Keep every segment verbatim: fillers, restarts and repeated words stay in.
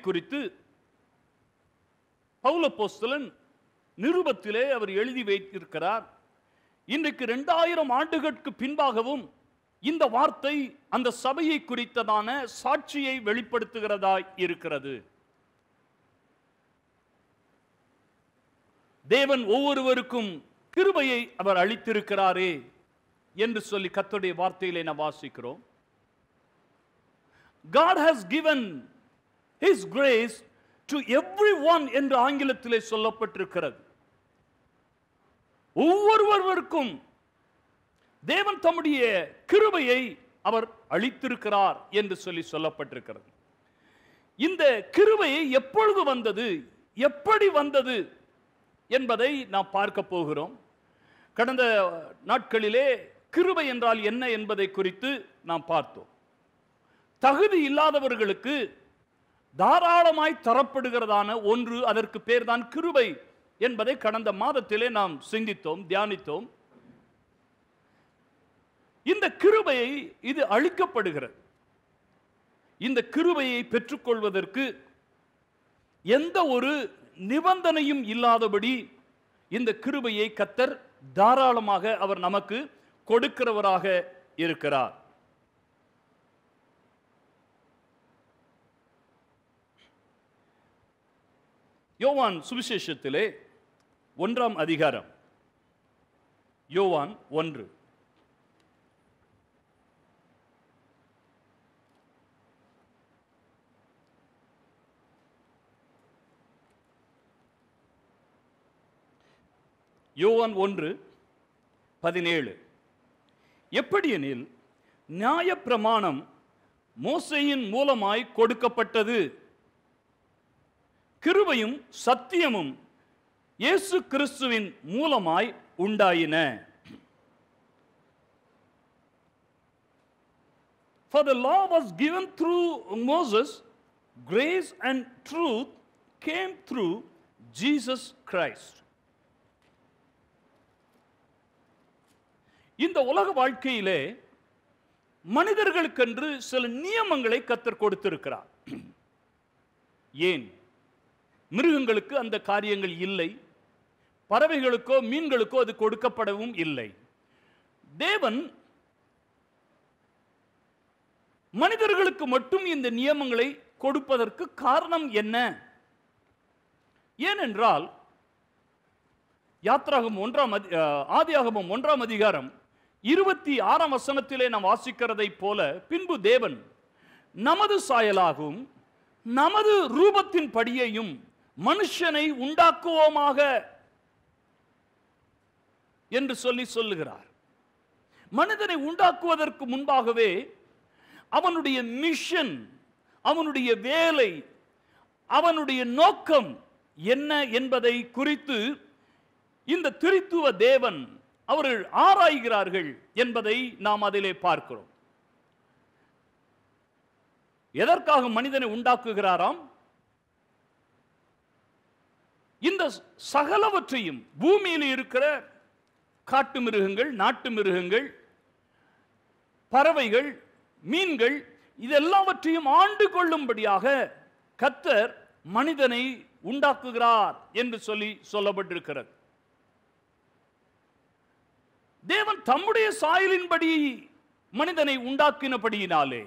குறித்து பவுல் அப்போஸ்தலன் நிருபத்திலே அவர் எழுதி வைத்திருக்கிறார். இன்றைக்கு இரண்டாயிரம் ஆண்டுகளுக்கு பின்பாகவும் இந்த வார்த்தை அந்த சபையை குறித்ததான சாட்சியை வெளிப்படுத்துகிறதாய் இருக்கிறது. தேவன் ஒவ்வொருவருக்கும் கிருபையை அவர் அளித்திருக்கிறாரே என்று சொல்லி கர்த்தருடைய வார்த்தையிலே நாம் வாசிக்கிறோம். God has given His grace to everyone என்று ஆங்கிலத்திலே சொல்லப்பட்டிருக்கிறது. ஒவ்வொருவருக்கும் தேவன் தம்முடைய கிருபையை அவர் அளித்திருக்கிறார் என்று சொல்லி சொல்லப்பட்டிருக்கிறது. இந்த கிருபையை எப்பொழுது வந்தது, எப்படி வந்தது என்பதை நாம் பார்க்க போகிறோம். கடந்த நாட்களிலே கிருபை என்றால் என்ன என்பதை குறித்து நாம் பார்த்தோம். தகுதி இல்லாதவர்களுக்கு தாராளமாய் தரப்படுகிறதான ஒன்று, அதற்கு பேர்தான் கிருபை என்பதை கடந்த மாதத்திலே நாம் சிந்தித்தோம், தியானித்தோம். இந்த கிருபையை இது அளிக்கப்படுகிறது. இந்த கிருபையை பெற்றுக்கொள்வதற்கு எந்த ஒரு நிபந்தனையும் இல்லாதபடி இந்த கிருபையை கர்த்தர் தாராளமாக அவர் நமக்கு கொடுக்கிறவராக இருக்கிறார். யோவான் சுவிசேஷத்திலே ஒன்றாம் அதிகாரம், யோவான் ஒன்று, யோவான் ஒன்று பதினேழு. எப்படியெனில் நியாயப்பிரமாணம் மோசேயின் மூலமாய் கொடுக்கப்பட்டது, கிருபையும் சத்தியமும் இயேசு கிறிஸ்துவின் மூலமாய் உண்டாயின. For the law was given through Moses, grace and truth came through Jesus Christ. இந்த உலக வாழ்க்கையிலே மனிதர்களுக்கென்று சில நியமங்களை கர்த்தர் கொடுத்திருக்கிறார். ஏன்? மிருகங்களுக்கு அந்த காரியங்கள் இல்லை, பறவைகளுக்கோ மீன்களுக்கோ அது கொடுக்கப்படவும் இல்லை. தேவன் மனிதர்களுக்கு மட்டும் இந்த நியமங்களை கொடுப்பதற்கு காரணம் என்ன? ஏனென்றால் யாத்ராகமம் ஒன்றாம் ஆதியாகமம் ஒன்றாம் அதிகாரம் இருபத்தி ஆறாம் வசனத்திலே நாம் வாசிக்கிறதை போல, பின்பு தேவன் நமது சாயலாகவும் நமது ரூபத்தின் படியையும் மனுஷனை உண்டாக்குவோமாக என்று சொல்லி சொல்லுகிறார். மனிதனை உண்டாக்குவதற்கு முன்பாகவே அவனுடைய மிஷன், அவனுடைய வேலை, அவனுடைய நோக்கம் என்ன என்பதை குறித்து இந்த திரித்துவ தேவன் அவர்கள் ஆராய்கிறார்கள் என்பதை நாம் அதிலே பார்க்கிறோம். எதற்காக மனிதனை உண்டாக்குகிறாராம்? இந்த சகலவற்றையும், பூமியில் இருக்கிற காட்டு மிருகங்கள், நாட்டு மிருகங்கள், பறவைகள், மீன்கள், இதெல்லாவற்றையும் ஆண்டு கொள்ளும்படியாக கர்த்தர் மனிதனை உண்டாக்குகிறார் என்று சொல்லி சொல்லப்பட்டிருக்கிறது. தேவன் தம்முடைய சாயலின்படி மனிதனை உண்டாக்கினபடியினாலே,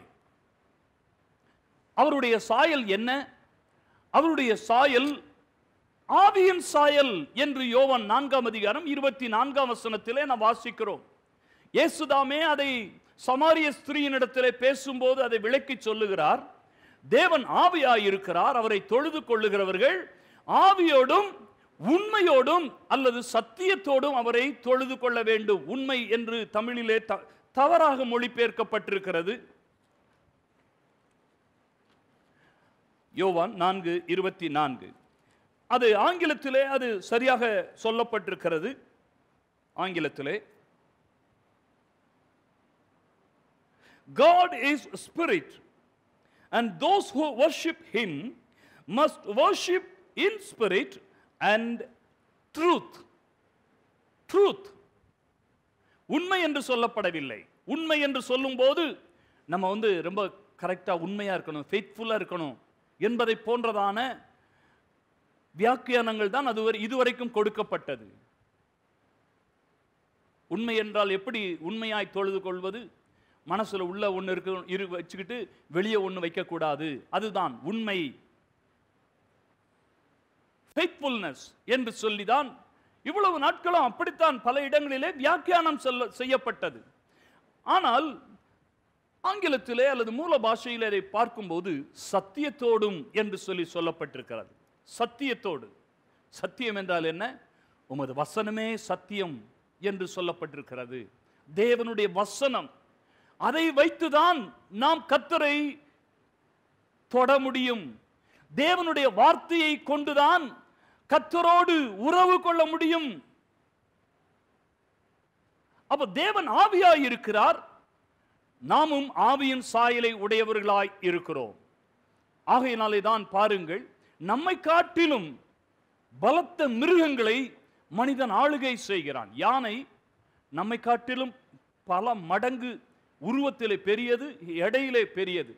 அவருடைய சாயல் என்ன? அவருடைய சாயல் ஆவியின் சாயல் என்று யோவான் நான்காம் அதிகாரம் இருபத்தி நான்காம் வசனத்திலே நாம் வாசிக்கிறோம். இயேசுதாமே அதை சமாரிய ஸ்திரீயினிடத்திலே பேசும்போது அதை விளக்கி சொல்லுகிறார். தேவன் ஆவியாயிருக்கிறார், அவரை தொழுது கொள்ளுகிறவர்கள் ஆவியோடும் உண்மையோடும் அல்லது சத்தியத்தோடும் அவரை தொழுது கொள்ள வேண்டும். உண்மை என்று தமிழிலே தவறாக மொழிபெயர்க்கப்பட்டிருக்கிறது. யோவான் நான்கு இருபத்தி நான்கு, அது ஆங்கிலத்திலே அது சரியாக சொல்லப்பட்டிருக்கிறது. ஆங்கிலத்திலே God is spirit and those who worship him must worship in spirit and truth. Truth உண்மை என்று சொல்லப்படவில்லை. உண்மை என்று சொல்லும்போது நம்ம வந்து ரொம்ப கரெக்டா உண்மையா இருக்கணும், ஃபெய்த்ஃபுல்லா இருக்கணும், என்பதை போன்றதான வியாக்கியானங்கள் தான் அதுவரை இதுவரைக்கும் கொடுக்கப்பட்டது. உண்மை என்றால் எப்படி உண்மையாய் தொழுது கொள்வது? மனசுல உள்ள ஒன்று இருக்கு இரு வச்சுக்கிட்டு வெளியே ஒன்று வைக்கக்கூடாது. அதுதான் உண்மை. ஃபெய்த்ஃபுல்னஸ் என்று சொல்லிதான் இவ்வளவு நாட்களும் அப்படித்தான் பல இடங்களிலே வியாக்கியானம் செய்யப்பட்டது. ஆனால் ஆங்கிலத்திலே அல்லது மூல பாஷையிலே அதை பார்க்கும்போது சத்தியத்தோடும் என்று சொல்லி சொல்லப்பட்டிருக்கிறது. சத்தியத்தோடு. சத்தியம் என்றால் என்ன? உமது வசனமே சத்தியம் என்று சொல்லப்பட்டிருக்கிறது. தேவனுடைய வசனம், அதை வைத்துதான் நாம் கர்த்தரை தொட முடியும். தேவனுடைய வார்த்தையை கொண்டுதான் கர்த்தரோடு உறவு கொள்ள முடியும். அப்ப தேவன் ஆவியாய் இருக்கிறார், நாமும் ஆவியின் சாயலை உடையவர்களாய் இருக்கிறோம். ஆகையினாலே தான் பாருங்கள், நம்மை காட்டிலும் பலத்த மிருகங்களை மனிதன் ஆளுகை செய்கிறான். யானை நம்மை காட்டிலும் பல மடங்கு உருவத்திலே பெரியது, எடையிலே பெரியது.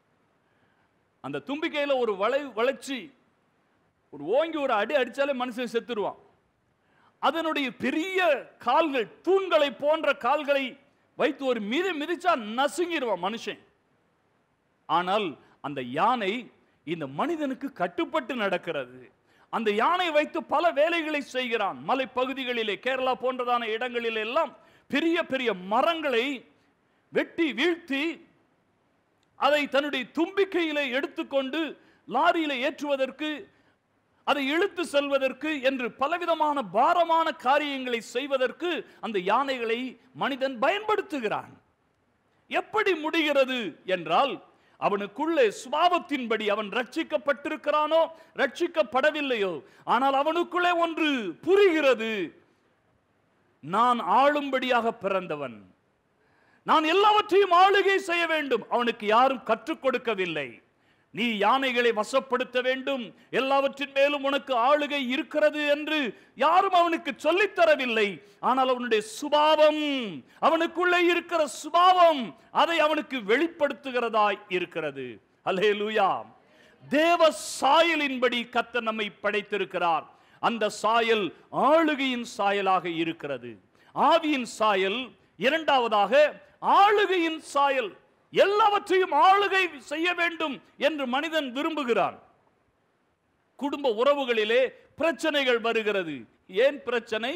அந்த தும்பிக்கையில ஒரு வளை வளைச்சி ஒரு ஓங்கி ஒரு அடி அடிச்சாலே மனுஷன் செத்துருவான். அதனுடைய பெரிய கால்கள், தூண்களை போன்ற கால்களை வைத்து ஒரு மிதி மிதிச்சா நசுங்கிடுவான் மனுஷன். ஆனால் அந்த யானை இந்த மனிதனுக்கு கட்டுப்பட்டு நடக்கிறது. அந்த யானை வைத்து பல வேலைகளை செய்கிறான். மலை பகுதிகளிலே, கேரளா போன்றதான இடங்களில் எல்லாம் பெரிய பெரிய மரங்களை வெட்டி வீழ்த்தி அதை தன்னுடைய தும்பிக்கையிலே எடுத்துக்கொண்டு லாரியில ஏற்றுவதற்கு, அதை இழுத்து செல்வதற்கு என்று பலவிதமான பாரமான காரியங்களை செய்வதற்கு அந்த யானைகளை மனிதன் பயன்படுத்துகிறான். எப்படி முடிகிறது என்றால், அவனுக்குள்ளே சுபாவத்தின்படி அவன் ரட்சிக்கப்பட்டிருக்கிறானோ ரட்சிக்கப்படவில்லையோ, ஆனால் அவனுக்குள்ளே ஒன்று புரிகிறது. நான் ஆளும்படியாக பிறந்தவன், நான் எல்லாவற்றையும் ஆளுகை செய்ய வேண்டும். அவனுக்கு யாரும் கற்றுக் கொடுக்கவில்லை. நீ யானைகளை வசப்படுத்த வேண்டும், எல்லாவற்றின் மேலும் உனக்கு ஆளுகை இருக்கிறது என்று யாரும் அவனுக்கு சொல்லித் தரவில்லை. ஆனால் அவனுடைய சுபாவம், அவனுக்குள்ளே இருக்கிற சுபாவம் அதை அவனுக்கு வெளிப்படுத்துகிறதாய் இருக்கிறது. அல்லேலூயா. தேவ சாயலின்படி கர்த்தர் நம்மை படைத்திருக்கிறார். அந்த சாயல் ஆளுகையின் சாயலாக இருக்கிறது. ஆவியின் சாயல் இரண்டாவதாக ஆளுகையின் சாயல். எல்லாவற்றையும் ஆளுகை செய்ய வேண்டும் என்று மனிதன் விரும்புகிறான். குடும்ப உறவுகளிலே பிரச்சனைகள் வருகிறது. ஏன் பிரச்சனை?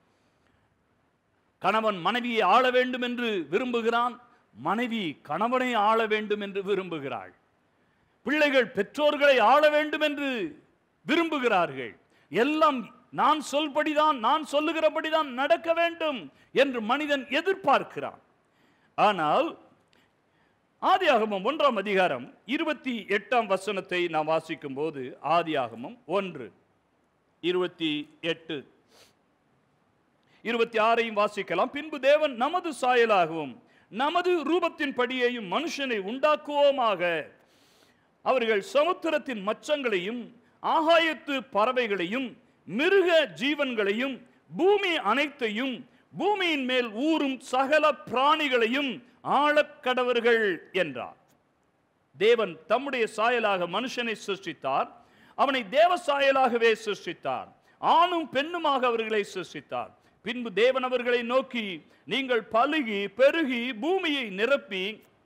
கணவன் மனைவியை ஆள வேண்டும் என்று விரும்புகிறான், மனைவி கணவனை ஆள வேண்டும் என்று விரும்புகிறாள். பிள்ளைகள் பெற்றோர்களை ஆள வேண்டும் என்று விரும்புகிறார்கள். எல்லாம் நான் சொல்படிதான், நான் சொல்லுகிறபடிதான் நடக்க வேண்டும் என்று மனிதன் எதிர்பார்க்கிறான். ஆனால் ஆதியாகமம் ஒன்றாம் அதிகாரம் இருபத்தி எட்டாம் வசனத்தை நாம் வாசிக்கும் போது, ஆதியாகமம் ஒன்று இருபத்தி எட்டு இருபத்தி ஆறையும் வாசிக்கலாம். பின்பு தேவன் நமது சாயலாகவும் நமது ரூபத்தின் படியையும் மனுஷனை உண்டாக்குவோமாக, அவர்கள் சமுத்திரத்தின் மச்சங்களையும் ஆகாயத்து பறவைகளையும் மிருக ஜீவன்களையும் பூமி அனைத்தையும் பூமியின் மேல் ஊறும் சகல பிராணிகளையும் ஆளக்கடவர்கள் என்றார். தேவன் தம்முடைய சாயலாக மனுஷனை சிருஷ்டித்தார். அவனை தேவ சாயலாகவே சிருஷ்டித்தார். ஆணும் பெண்ணுமாக அவர்களை சிருஷ்டித்தார். பின்பு தேவன் அவர்களை நோக்கி, நீங்கள் பலுகி பெருகி பூமியை நிரப்பி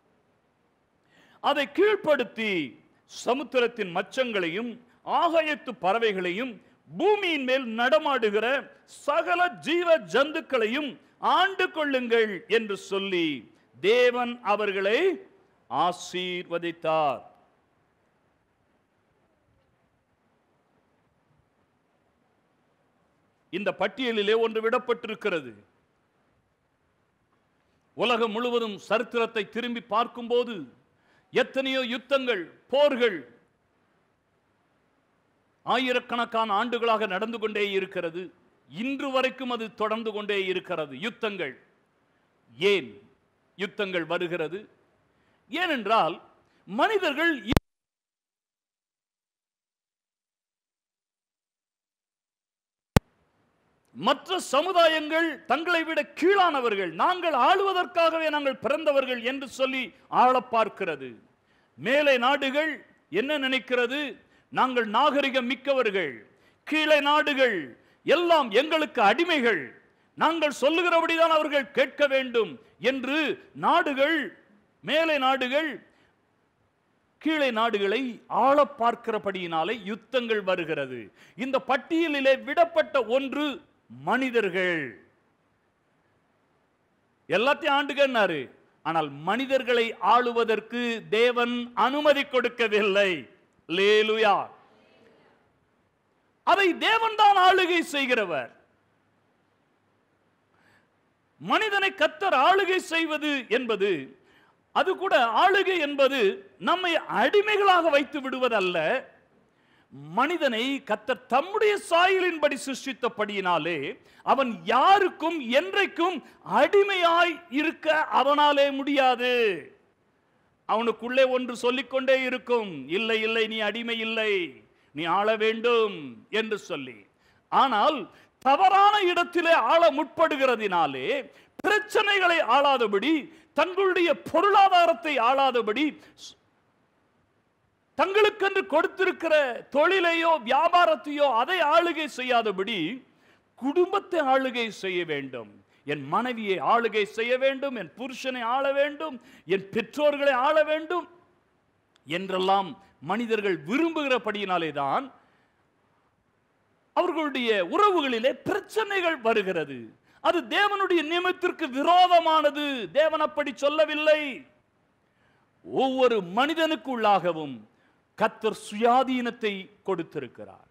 அதை கீழ்ப்படுத்தி சமுத்திரத்தின் மச்சங்களையும் ஆகாயத்து பறவைகளையும் பூமியின் மேல் நடமாடுகிற சகல ஜீவ ஜந்துக்களையும் ஆண்டு கொள்ளுங்கள் என்று சொல்லி தேவன் அவர்களை ஆசீர்வதித்தார். இந்த பட்டியலிலே ஒன்று விடப்பட்டிருக்கிறது. உலகம் முழுவதும் சரித்திரத்தை திரும்பி பார்க்கும்போது எத்தனையோ யுத்தங்கள், போர்கள் ஆயிரக்கணக்கான ஆண்டுகளாக நடந்து கொண்டே இருக்கிறது. இன்று வரைக்கும் அது தொடர்ந்து கொண்டே இருக்கிறது. யுத்தங்கள். ஏன் யுத்தங்கள் வருகிறது? ஏனென்றால் மனிதர்கள் மற்ற சமுதாயங்கள் தங்களை விட கீழானவர்கள், நாங்கள் ஆளுவதற்காகவே நாங்கள் பிறந்தவர்கள் என்று சொல்லி ஆள பார்க்கிறது. மேலை நாடுகள் என்ன நினைக்கிறது? நாங்கள் நாகரிகம் மிக்கவர்கள், கீழே நாடுகள் எல்லாம் எங்களுக்கு அடிமைகள், நாங்கள் சொல்லுகிறபடிதான் அவர்கள் கேட்க வேண்டும் என்று நாடுகள், மேலை நாடுகள் கீழே நாடுகளை ஆள பார்க்கிறபடியினாலே யுத்தங்கள் வருகிறது. இந்த பட்டியலிலே விடப்பட்ட ஒன்று மனிதர்கள். எல்லாத்தையும் ஆண்டுகன்னாரு, ஆனால் மனிதர்களை ஆளுவதற்கு தேவன் அனுமதி கொடுக்கவில்லை. அல்லேலூயா. அதை தேவன் தான் ஆளுகை செய்கிறவர். மனிதனை கர்த்தர் ஆளுகை செய்வது என்பது, அது கூட ஆளுகை என்பது நம்மை அடிமைகளாக வைத்து விடுவதல்ல. மனிதனை கர்த்தர் தம்முடைய சாயலின்படி சிருஷ்டித்தபடியினாலே அவன் யாருக்கும் என்றைக்கும் அடிமையாய் இருக்க அவனாலே முடியாது. அவனுக்குள்ளே ஒன்று சொல்லிக்கொண்டே இருக்கும், இல்லை இல்லை நீ அடிமை இல்லை, நீ ஆள வேண்டும் என்று சொல்லி. ஆனால் தவறான இடத்திலே ஆள முற்படுகிறதினாலே பிரச்சனைகளை ஆளாதபடி, தங்களுடைய பொருளாதாரத்தை ஆளாதபடி, தங்களுக்கென்று கொடுத்திருக்கிற தொழிலையோ வியாபாரத்தையோ அதை ஆளுகை செய்யாதபடி குடும்பத்தை ஆளுகை செய்ய வேண்டும். என் மனைவியை ஆளுகை செய்ய வேண்டும், என் புருஷனை ஆள வேண்டும், என் பெற்றோர்களை ஆள வேண்டும் என்றெல்லாம் மனிதர்கள் விரும்புகிறபடியினாலே தான் அவர்களுடைய உறவுகளிலே பிரச்சனைகள் வருகிறது. அது தேவனுடைய நியமத்திற்கு விரோதமானது. தேவன் அப்படி சொல்லவில்லை. ஒவ்வொரு மனிதனுக்குள்ளாகவும் கர்த்தர் சுயாதீனத்தை கொடுத்திருக்கிறார்.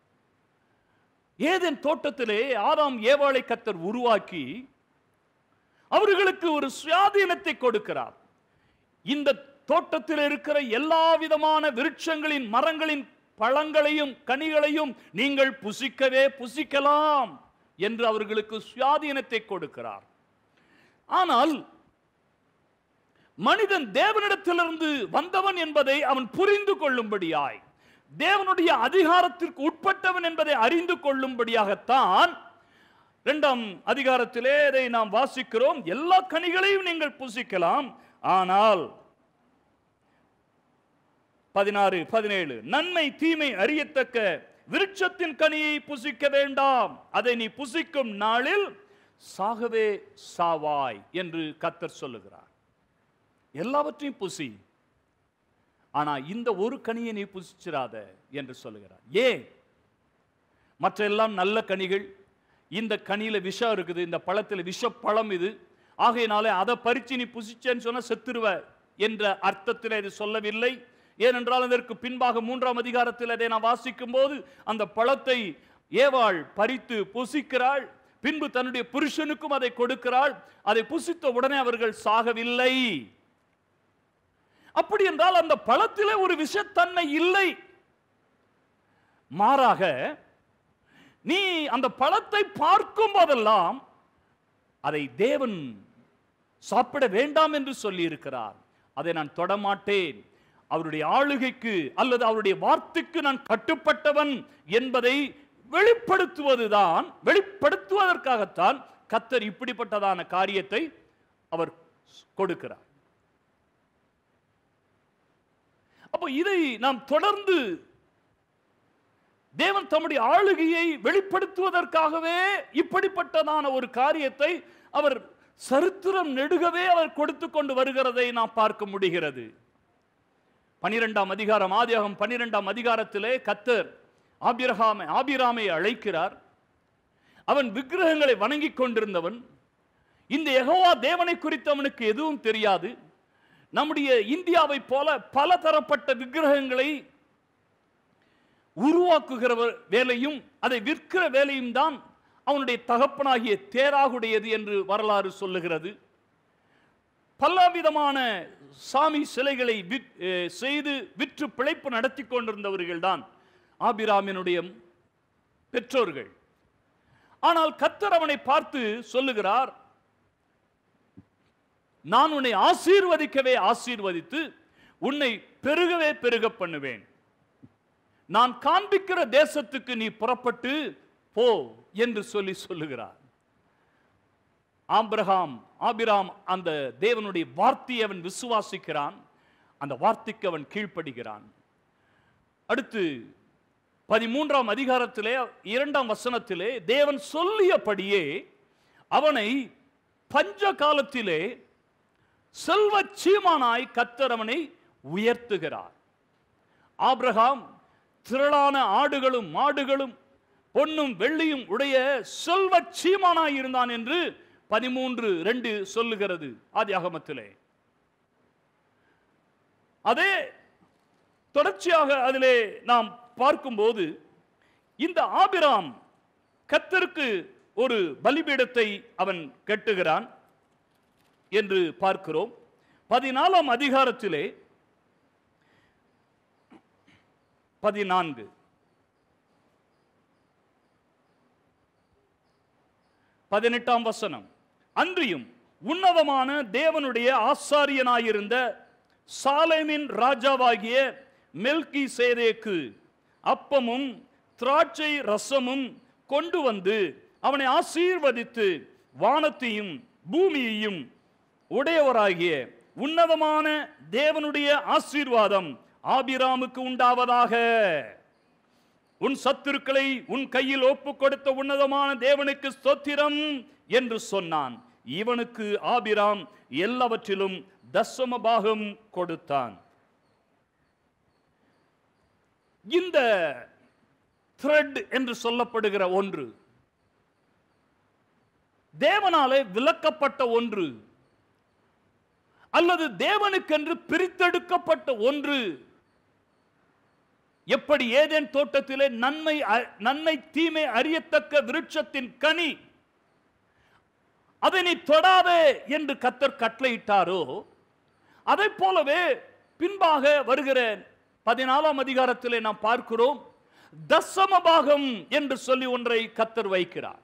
ஏதேன் தோட்டத்திலே ஆதாம் ஏவாளை கர்த்தர் உருவாக்கி அவர்களுக்கு ஒரு சுயாதீனத்தை கொடுக்கிறார். இந்த தோட்டத்தில் இருக்கிற எல்லா விதமான விருட்சங்களின் மரங்களின் பழங்களையும் கனிகளையும் நீங்கள் புசிக்கவே புசிக்கலாம் என்று அவர்களுக்கு சுயாதீனத்தை கொடுக்கிறார். ஆனால் மனிதன் தேவனிடத்திலிருந்து வந்தவன் என்பதை அவன் புரிந்து கொள்ளும்படியாய், தேவனுடைய அதிகாரத்திற்கு உட்பட்டவன் என்பதை அறிந்து கொள்ளும்படியாகத்தான் இரண்டாம் அதிகாரத்திலே இதை நாம் வாசிக்கிறோம். எல்லா கனிகளையும் நீங்கள் புசிக்கலாம், ஆனால் பதினாறு பதினேழு, நன்மை தீமை அறியத்தக்க விருட்சத்தின் கனியை புசிக்க வேண்டாம், அதை நீ புசிக்கும் நாளில் சாகவே சாவாய் என்று கர்த்தர் சொல்லுகிறார். எல்லாவற்றையும் புசி, ஆனா இந்த ஒரு கனியை நீ புசிச்சிராத என்று சொல்லுகிறார். ஏன்? மற்ற எல்லாம் நல்ல கனிகள், இந்த கனியில விஷம் இருக்குது, இந்த பழத்தில் விஷ பழம் இது, ஆகையினாலே அதை பறிச்சு நீ புசிச்சேன்னு சொன்னா செத்துருவ என்ற அர்த்தத்தில் இது சொல்லவில்லை. ஏனென்றால் அதற்கு பின்பாக மூன்றாம் அதிகாரத்தில் அதை நான் வாசிக்கும் போது அந்த பழத்தை ஏவாள் பறித்து புசிக்கிறாள், பின்பு தன்னுடைய புருஷனுக்கும் அதை கொடுக்கிறாள். அதை புசித்த உடனே அவர்கள் சாகவில்லை. அப்படி என்றால் அந்த பழத்திலே ஒரு விஷத்தன்மை இல்லை. மாறாக நீ அந்த பழத்தை பார்க்கும் போதெல்லாம் அதை தேவன் சாப்பிட வேண்டாம் என்று சொல்லி இருக்கிறார். அதை நான் தொடமாட்டேன், அவருடைய ஆளுகைக்கு அல்லது அவருடைய வார்த்தைக்கு நான் கட்டுப்பட்டவன் என்பதை வெளிப்படுத்துவதுதான், வெளிப்படுத்துவதற்காகத்தான் கர்த்தர் இப்படிப்பட்டதான காரியத்தை அவர் கொடுக்கிறார். அப்போ இதை நாம் தொடர்ந்து தேவன் தம்முடைய ஆளுகையை வெளிப்படுத்துவதற்காகவே இப்படிப்பட்டதான ஒரு காரியத்தை அவர் சரித்திரம் நெடுகவே அவர் கொடுத்து கொண்டு வருகிறதை நாம் பார்க்க முடிகிறது. பனிரெண்டாம் அதிகாரம், ஆதியாகமம் பனிரெண்டாம் அதிகாரத்திலே கர்த்தர் ஆபிரகாமை ஆபிராமை அழைக்கிறார். அவன் விக்கிரகங்களை வணங்கிக் கொண்டிருந்தவன். இந்த யெகோவா தேவனை குறித்து அவனுக்கு எதுவும் தெரியாது. நம்முடைய இந்தியாவை போல பல தரப்பட்ட விக்கிரகங்களை உருவாக்குகிற வேலையும் அதை விற்கிற வேலையும் தான் அவனுடைய தகப்பனாகிய தேராகுடையது என்று வரலாறு சொல்லுகிறது. பலவிதமான சாமி சிலைகளை செய்து விற்று பிழைப்பு நடத்தி கொண்டிருந்தவர்கள் தான் ஆபிராமினுடைய பெற்றோர்கள். ஆனால் கர்த்தர் அவனை பார்த்து சொல்லுகிறார், நான் உன்னை ஆசீர்வதிக்கவே ஆசீர்வதித்து உன்னை பெருகவே பெருக பண்ணுவேன். நான் காண்பிக்கிற தேசத்துக்கு நீ புறப்பட்டு போ என்று சொல்லி சொல்லுகிறார். ஆபிரகாம் ஆபிராம் அந்த தேவனுடைய வார்த்தையை அவன் விசுவாசிக்கிறான். அந்த வார்த்தைக்கு அவன் கீழ்ப்படுகிறான். அடுத்து பதிமூன்றாம் அதிகாரத்திலே இரண்டாம் வசனத்திலே தேவன் சொல்லியபடியே அவனை பஞ்ச காலத்திலே செல்வ சீமானாய் கர்த்தர் அவனை உயர்த்துகிறார். ஆபிரகாம் திரளான ஆடுகளும் மாடுகளும் பொன்னும் வெள்ளியும் உடைய செல்வ சீமானாய் இருந்தான் என்று பதிமூன்று ரெண்டு சொல்லுகிறது ஆதியாகமத்திலே. அதே தொடர்ச்சியாக அதிலே நாம் பார்க்கும்போது இந்த ஆபிராம் கர்த்தருக்கு ஒரு பலிபீடத்தை அவன் கட்டுகிறான் என்று பார்க்கிறோம். பதினாலாம் அதிகாரத்திலே பதினான்கு பதினெட்டாம் வசனம், அன்றியும் உன்னதமான தேவனுடைய ஆசாரியனாயிருந்த சாலேமின் ராஜாவாகிய மெல்கி சேதேக்கு அப்பமும் திராட்சை ரசமும் கொண்டு வந்து அவனை ஆசீர்வதித்து வானத்தையும் பூமியையும் உடையவராகிய உன்னதமான தேவனுடைய ஆசீர்வாதம் ஆபிராமுக்கு உண்டாவதாக. உன் சத்துருக்களை உன் கையில் ஒப்பு கொடுத்த உன்னதமான தேவனுக்கு ஸ்தோத்திரம் என்று சொன்னான். இவனுக்கு ஆபிராம் எல்லாவற்றிலும் தசம பாகம் கொடுத்தான். இந்த த்ரெட் என்று சொல்லப்படுகிற ஒன்று தேவனாலே விலக்கப்பட்ட ஒன்று அல்லது தேவனுக்கென்று பிரித்தெடுக்கப்பட்ட ஒன்று. எப்படி ஏதேன் தோட்டத்திலே நன்மை நன்மை தீமை அறியத்தக்க விருட்சத்தின் கனி அதை நீ தொடாதே என்று கர்த்தர் கட்டளையிட்டாரோ, அதை போலவே பின்பாக வருகிற பதினாலாம் அதிகாரத்திலே நாம் பார்க்கிறோம், தசம பாகம் என்று சொல்லி ஒன்றை கர்த்தர் வைக்கிறார்.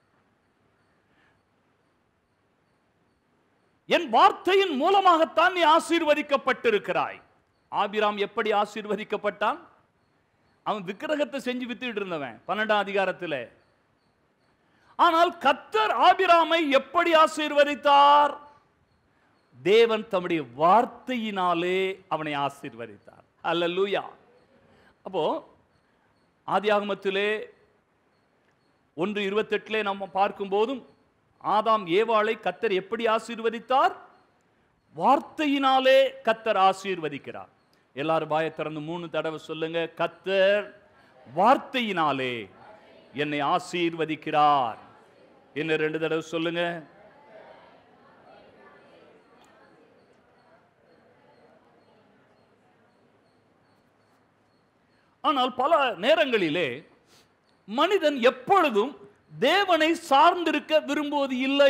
என் வார்த்தையின் மூலமாகத்தான் நீ ஆசீர்வதிக்கப்பட்டிருக்கிறாய். ஆபிராம் எப்படி ஆசீர்வதிக்கப்பட்டான்? அவன் விக்கிரகத்தை செஞ்சு வித்துட்டு இருந்தவன் பன்னெண்டாம் அதிகாரத்தில். ஆனால் கர்த்தர் ஆபிராமை எப்படி ஆசீர்வதித்தார்? தேவன் தம்முடைய வார்த்தையினாலே அவனை ஆசீர்வதித்தார். அல்லேலூயா. அப்போ ஆதியாகமத்திலே ஒன்று இருபத்தி எட்டிலே நம்ம பார்க்கும் போதும் ஆதாம் ஏவாளை கர்த்தர் எப்படி ஆசீர்வதித்தார்? வார்த்தையினாலே கர்த்தர் ஆசீர்வதிக்கிறார். எல்லாரும் வாயை திறந்து மூணு தடவை சொல்லுங்க, கர்த்தர் வார்த்தையினாலே என்னை ஆசீர்வதிக்கிறார். என்ன ரெண்டு தடவை சொல்லுங்க. ஆனால் பல நேரங்களிலே மனிதன் எப்பொழுதும் தேவனை சார்ந்திருக்க விரும்புவது இல்லை.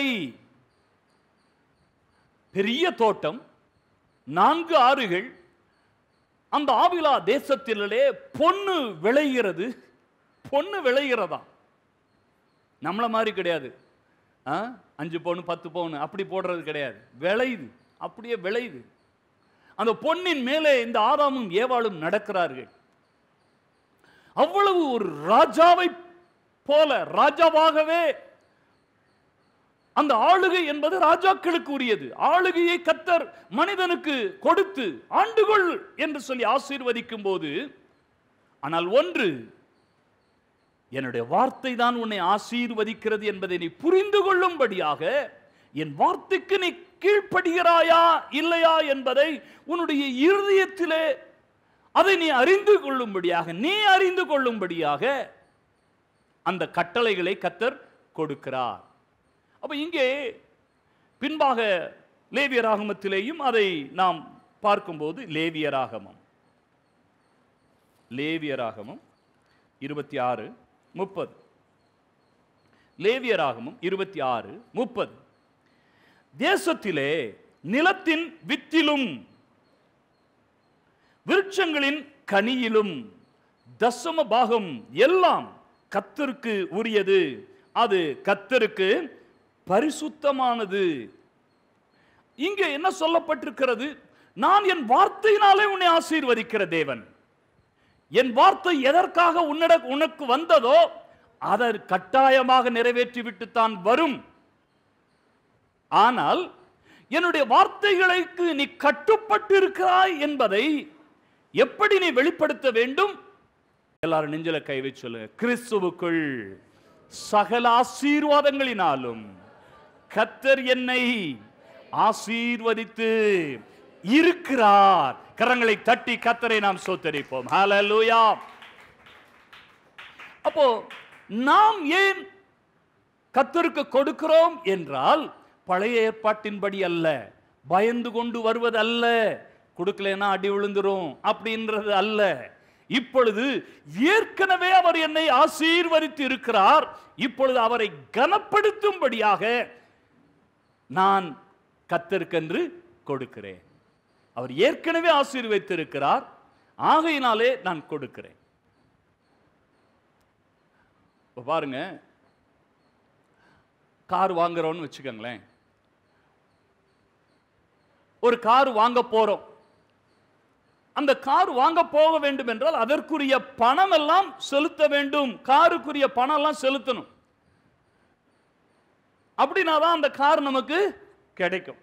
பெரிய தோட்டம், நான்கு ஆறுகள், அந்த ஆவிலா தேசத்திலே பொன்னு விளைகிறது. பொன்னு விளைகிறதா? நம்மள மாதிரி கிடையாது. அஞ்சு பவுன் பத்து பவுன் அப்படி போடுறது கிடையாது. விளையுது, அப்படியே விளையுது. அந்த பொன்னின் மேலே இந்த ஆதாமும் ஏவாளும் நடக்கிறார்கள். அவ்வளவு ஒரு ராஜாவை போல, ராஜாவாகவே அந்த ஆளுகை என்பது ராஜாக்களுக்கு உரியது. ஆளுகையை கர்த்தர் மனிதனுக்கு கொடுத்து ஆண்டுகொள் என்று சொல்லி ஆசீர்வதிக்கும் போது, ஆனால் ஒன்று, என்னுடைய வார்த்தை தான் உன்னை ஆசீர்வதிக்கிறது என்பதை நீ புரிந்து கொள்ளும்படியாக என் வார்த்தைக்கு நீ கீழ்ப்படுகிறாயா இல்லையா என்பதை உன்னுடைய இருதயத்திலே அதை நீ அறிந்து கொள்ளும்படியாக நீ அறிந்து கொள்ளும்படியாக அந்த கட்டளைகளை கர்த்தர் கொடுக்கிறார். அப்ப இங்கே பின்பாக லேவியராகமத்திலேயும் அதை நாம் பார்க்கும்போது, லேவியராகமம் லேவியராகமம் இருபத்தி ஆறு முப்பது லேவியராகமம் இருபத்தி ஆறு முப்பது தேசத்திலே நிலத்தின் வித்திலும் விருட்சங்களின் கனியிலும் தசம பாகம் எல்லாம் கர்த்தருக்கு உரியது. அது கர்த்தருக்கு பரிசுத்தமானது. இங்கே என்ன சொல்லப்பட்டிருக்கிறது? நான் என் வார்த்தையினாலே உன்னை ஆசீர்வதிக்கிற தேவன். என் வார்த்தை எதற்காக உன்னிட உனக்கு வந்ததோ அதை கட்டாயமாக நிறைவேற்றிவிட்டு தான் வரும். ஆனால் என்னுடைய வார்த்தைகளுக்கு நீ கட்டுப்பட்டு இருக்கிறாய் என்பதை எப்படி நீ வெளிப்படுத்த வேண்டும்? எல்லாரும் நெஞ்சில கை வச்சு சொல்லுங்க, கிறிஸ்துவுக்குள் சகல ஆசீர்வாதங்களினாலும் கர்த்தர் என்னை ஆசீர்வதித்து இருக்கிறார். கரங்களை தட்டி கர்த்தரை நாம் ஸ்தோத்திரிப்போம். ஹல்லேலூயா. அப்போ நாம் ஏன் கர்த்தருக்கு கொடுக்கிறோம் என்றால் பழைய ஏற்பாட்டின்படி அல்ல, பயந்து கொண்டு வருவது அல்ல, கொடுக்கலனா அடி விழுந்துரும் அப்படின்றது அல்ல. இப்பொழுது ஏற்கனவே அவர் என்னை ஆசீர்வதித்து இருக்கிறார், இப்பொழுது அவரை கனப்படுத்தும்படியாக நான் கர்த்தருக்கென்று கொடுக்கிறேன். அவர் ஏற்கனவே ஆசீர்வதித்திருக்கிறார், ஆகையினாலே நான் கொடுக்கிறேன். பாருங்க, கார் வாங்குறோம்னு வச்சுக்கோங்களேன். ஒரு கார் வாங்க போறோம். அந்த கார் வாங்க போக வேண்டும் என்றால் அதற்குரிய பணம் எல்லாம் செலுத்த வேண்டும். காருக்குரிய பணம் எல்லாம் செலுத்தணும். அப்படின்னா தான் அந்த கார் நமக்கு கிடைக்கும்.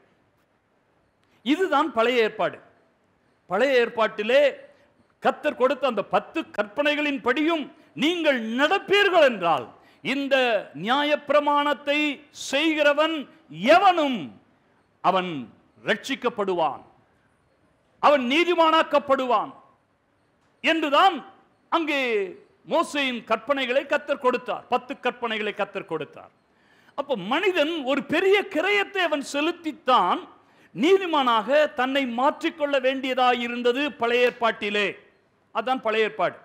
இதுதான் பழைய ஏற்பாடு. பழைய ஏற்பாட்டிலே கர்த்தர் கொடுத்த அந்த பத்து கற்பனைகளின் படியும் நீங்கள் நடப்பீர்கள் என்றால் இந்த நியாயப்பிரமாணத்தை செய்கிறவன் எவனும் அவன் ரட்சிக்கப்படுவான், அவன் நீதிமானாக்கப்படுவான் என்றுதான் அங்கே மோசேயின் கற்பனைகளை கர்த்தர் கொடுத்தார். பத்து கற்பனைகளை கர்த்தர் கொடுத்தார். அப்ப மனிதன் ஒரு பெரிய கிரயத்தை அவன் செலுத்தித்தான் நீதிமானாக தன்னை மாற்றிக்கொள்ள வேண்டியதாக இருந்தது பழைய ஏற்பாட்டிலே. அதுதான் பழைய ஏற்பாடு.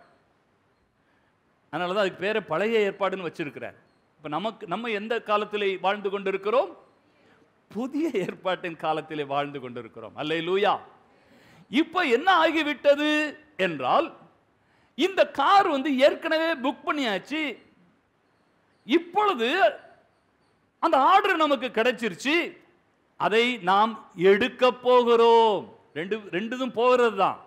அதனாலதான் அதுக்கு பேரை பழைய ஏற்பாடுன்னு வச்சிருக்கிறார். இப்ப நமக்கு நம்ம எந்த காலத்திலே வாழ்ந்து கொண்டிருக்கிறோம்? புதிய ஏற்பாட்டின் காலத்திலே வாழ்ந்து கொண்டிருக்கிறோம். அல்லேலூயா. இப்ப என்ன ஆகிவிட்டது என்றால் இந்த கார் வந்து ஏற்கனவே புக் பண்ணியாச்சு. இப்பொழுது அந்த ஆர்டர் நமக்கு கிடைச்சிருச்சு, அதை நாம் எடுக்க போகிறோம். ரெண்டு ரெண்டுதும் போகிறது தான்,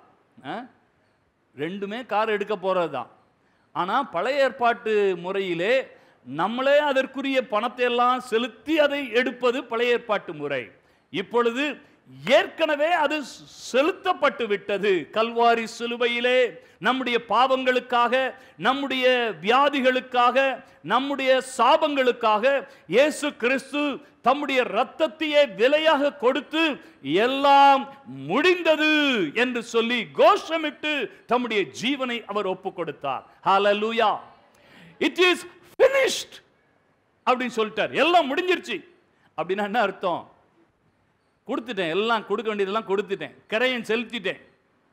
ரெண்டுமே கார் எடுக்க போறது தான். ஆனா பழைய ஏற்பாட்டு முறையிலே நம்மளே அதற்குரிய பணத்தை எல்லாம் செலுத்தி அதை எடுப்பது பழைய ஏற்பாட்டு முறை. இப்பொழுது ஏற்கனவே அது செலுத்தப்பட்டு விட்டது. கல்வாரி சிலுவையிலே நம்முடைய பாவங்களுக்காக, நம்முடைய வியாதிகளுக்காக, நம்முடைய சாபங்களுக்காக இயேசு கிறிஸ்து தம்முடைய இரத்தத்தையே விலையாக கொடுத்து எல்லாம் முடிந்தது என்று சொல்லி கோஷமிட்டு தம்முடைய ஜீவனை அவர் ஒப்பு கொடுத்தார். ஹல்லேலூயா. இட் இஸ் finished அப்படின்னு சொல்லிட்டார். எல்லாம் முடிஞ்சிருச்சு. அப்படின்னா என்ன அர்த்தம்? கொடுத்துட்டேன், எல்லாம் கொடுக்க வேண்டியதெல்லாம் கொடுத்துட்டேன், கிரயம் செலுத்திட்டேன்,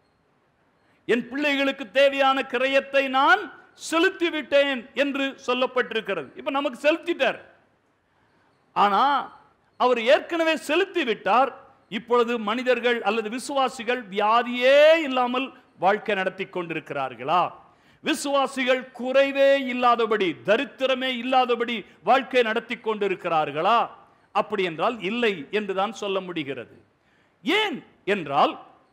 என் பிள்ளைகளுக்கு தேவையான கிரயத்தை நான் செலுத்தி விட்டேன் என்று சொல்லப்பட்டிருக்கிறது. இப்ப நமக்கு செலுத்திட்டார். ஆனா அவர் ஏற்கனவே செலுத்தி விட்டார். இப்பொழுது மனிதர்கள் அல்லது விசுவாசிகள் வியாதியே இல்லாமல் வாழ்க்கை நடத்தி கொண்டிருக்கிறார்களா? விசுவாசிகள் குறைவே இல்லாதபடி, தரித்திரமே இல்லாதபடி வாழ்க்கை நடத்தி கொண்டிருக்கிறார்களா? அப்படி என்றால் இல்லை என்றுதான் சொல்ல முடிகிறது. ஏன் என்றால்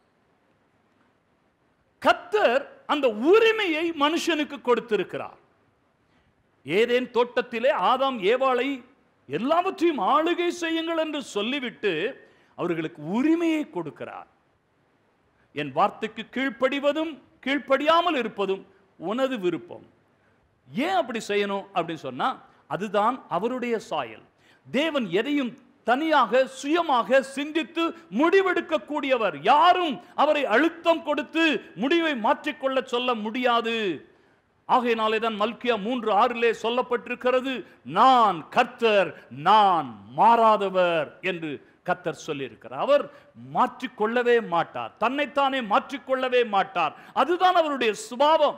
கர்த்தர் அந்த உரிமையை மனுஷனுக்கு கொடுத்திருக்கிறார். ஏதேன் தோட்டத்திலே ஆதாம் ஏவாளை எல்லாவற்றையும் ஆளுகை செய்யுங்கள் என்று சொல்லிவிட்டு அவர்களுக்கு உரிமையை கொடுக்கிறார். என் வார்த்தைக்கு கீழ்ப்படிவதும் கீழ்ப்படியாமல் இருப்பதும் உனது விருப்பம். ஏன் அப்படி செய்யணும் அப்படின்னு சொன்னா அதுதான் அவருடைய சாயல். தேவன் எதையும் தனியாக சுயமாக சிந்தித்து முடிவெடுக்க கூடியவர். யாரும் அவரை அழுத்தம் கொடுத்து முடிவை மாற்றிக்கொள்ள சொல்ல முடியாது. ஆகையினாலே தான் மல்கியா மூன்று ஆறிலே சொல்லப்பட்டிருக்கிறது, நான் கர்த்தர், நான் மாறாதவர் என்று கர்த்தர் சொல்லியிருக்கிறார். அவர் மாற்றிக்கொள்ளவே மாட்டார், தன்னைத்தானே மாற்றிக்கொள்ளவே மாட்டார். அதுதான் அவருடைய சுபாவம்.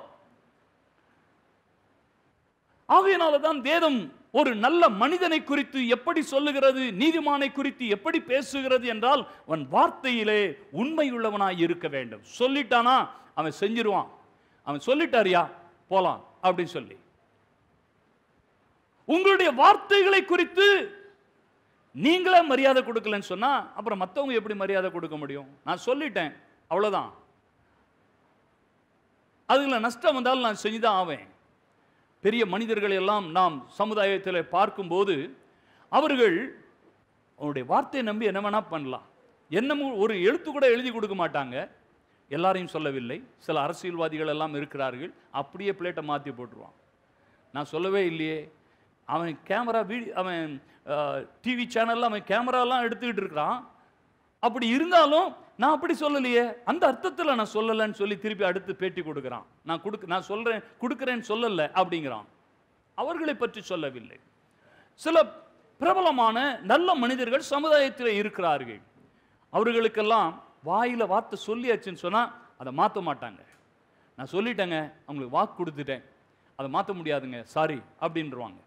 ஆகையினால தான் வேதம் ஒரு நல்ல மனிதனை குறித்து எப்படி சொல்லுகிறது, நீதிமானை குறித்து எப்படி பேசுகிறது என்றால் அவன் வார்த்தையிலே உண்மையுள்ளவனாய் இருக்க வேண்டும். சொல்லிட்டானா அவன் செஞ்சிருவான். அவன் சொல்லிட்டாரியா போலாம் அப்படின்னு சொல்லி. உங்களுடைய வார்த்தைகளை குறித்து நீங்களே மரியாதை கொடுக்கலன்னு சொன்னா அப்புறம் மற்றவங்க எப்படி மரியாதை கொடுக்க முடியும்? நான் சொல்லிட்டேன் அவ்வளவுதான். அதுல நஷ்டம் வந்தாலும் நான் செஞ்சுதான் ஆவேன். பெரிய மனிதர்கள் எல்லாம் நாம் சமுதாயத்தில் பார்க்கும்போது அவர்கள் அவருடைய வார்த்தையை நம்பி என்ன வேணா பண்ணலாம். என்ன ஒரு எழுத்து கூட எழுதி கொடுக்க மாட்டாங்க. எல்லாரையும் சொல்லவில்லை, சில அரசியல்வாதிகள் எல்லாம் இருக்கிறார்கள், அப்படியே பிளேட்டை மாற்றி போட்டுருவான். நான் சொல்லவே இல்லையே, அவன் கேமரா வீடி அவன் டிவி சேனலில் அவன் கேமராலாம் எடுத்துக்கிட்டு இருக்கிறான். அப்படி இருந்தாலும் நான் அப்படி சொல்லலையே, அந்த அர்த்தத்தில் நான் சொல்லலைன்னு சொல்லி திருப்பி அடுத்து பேட்டி கொடுக்குறான். நான் கொடுக்க நான் சொல்கிறேன் கொடுக்குறேன்னு சொல்லலை அப்படிங்கிறான். அவர்களை பற்றி சொல்லவில்லை. சில பிரபலமான நல்ல மனிதர்கள் சமுதாயத்தில் இருக்கிறார்கள். அவர்களுக்கெல்லாம் வாயில் வார்த்தை சொல்லியாச்சுன்னு சொன்னால் அதை மாற்ற மாட்டாங்க. நான் சொல்லிட்டேங்க, அவங்களுக்கு வாக்கு கொடுத்துட்டேன், அதை மாற்ற முடியாதுங்க, சாரி அப்படின்றவாங்க.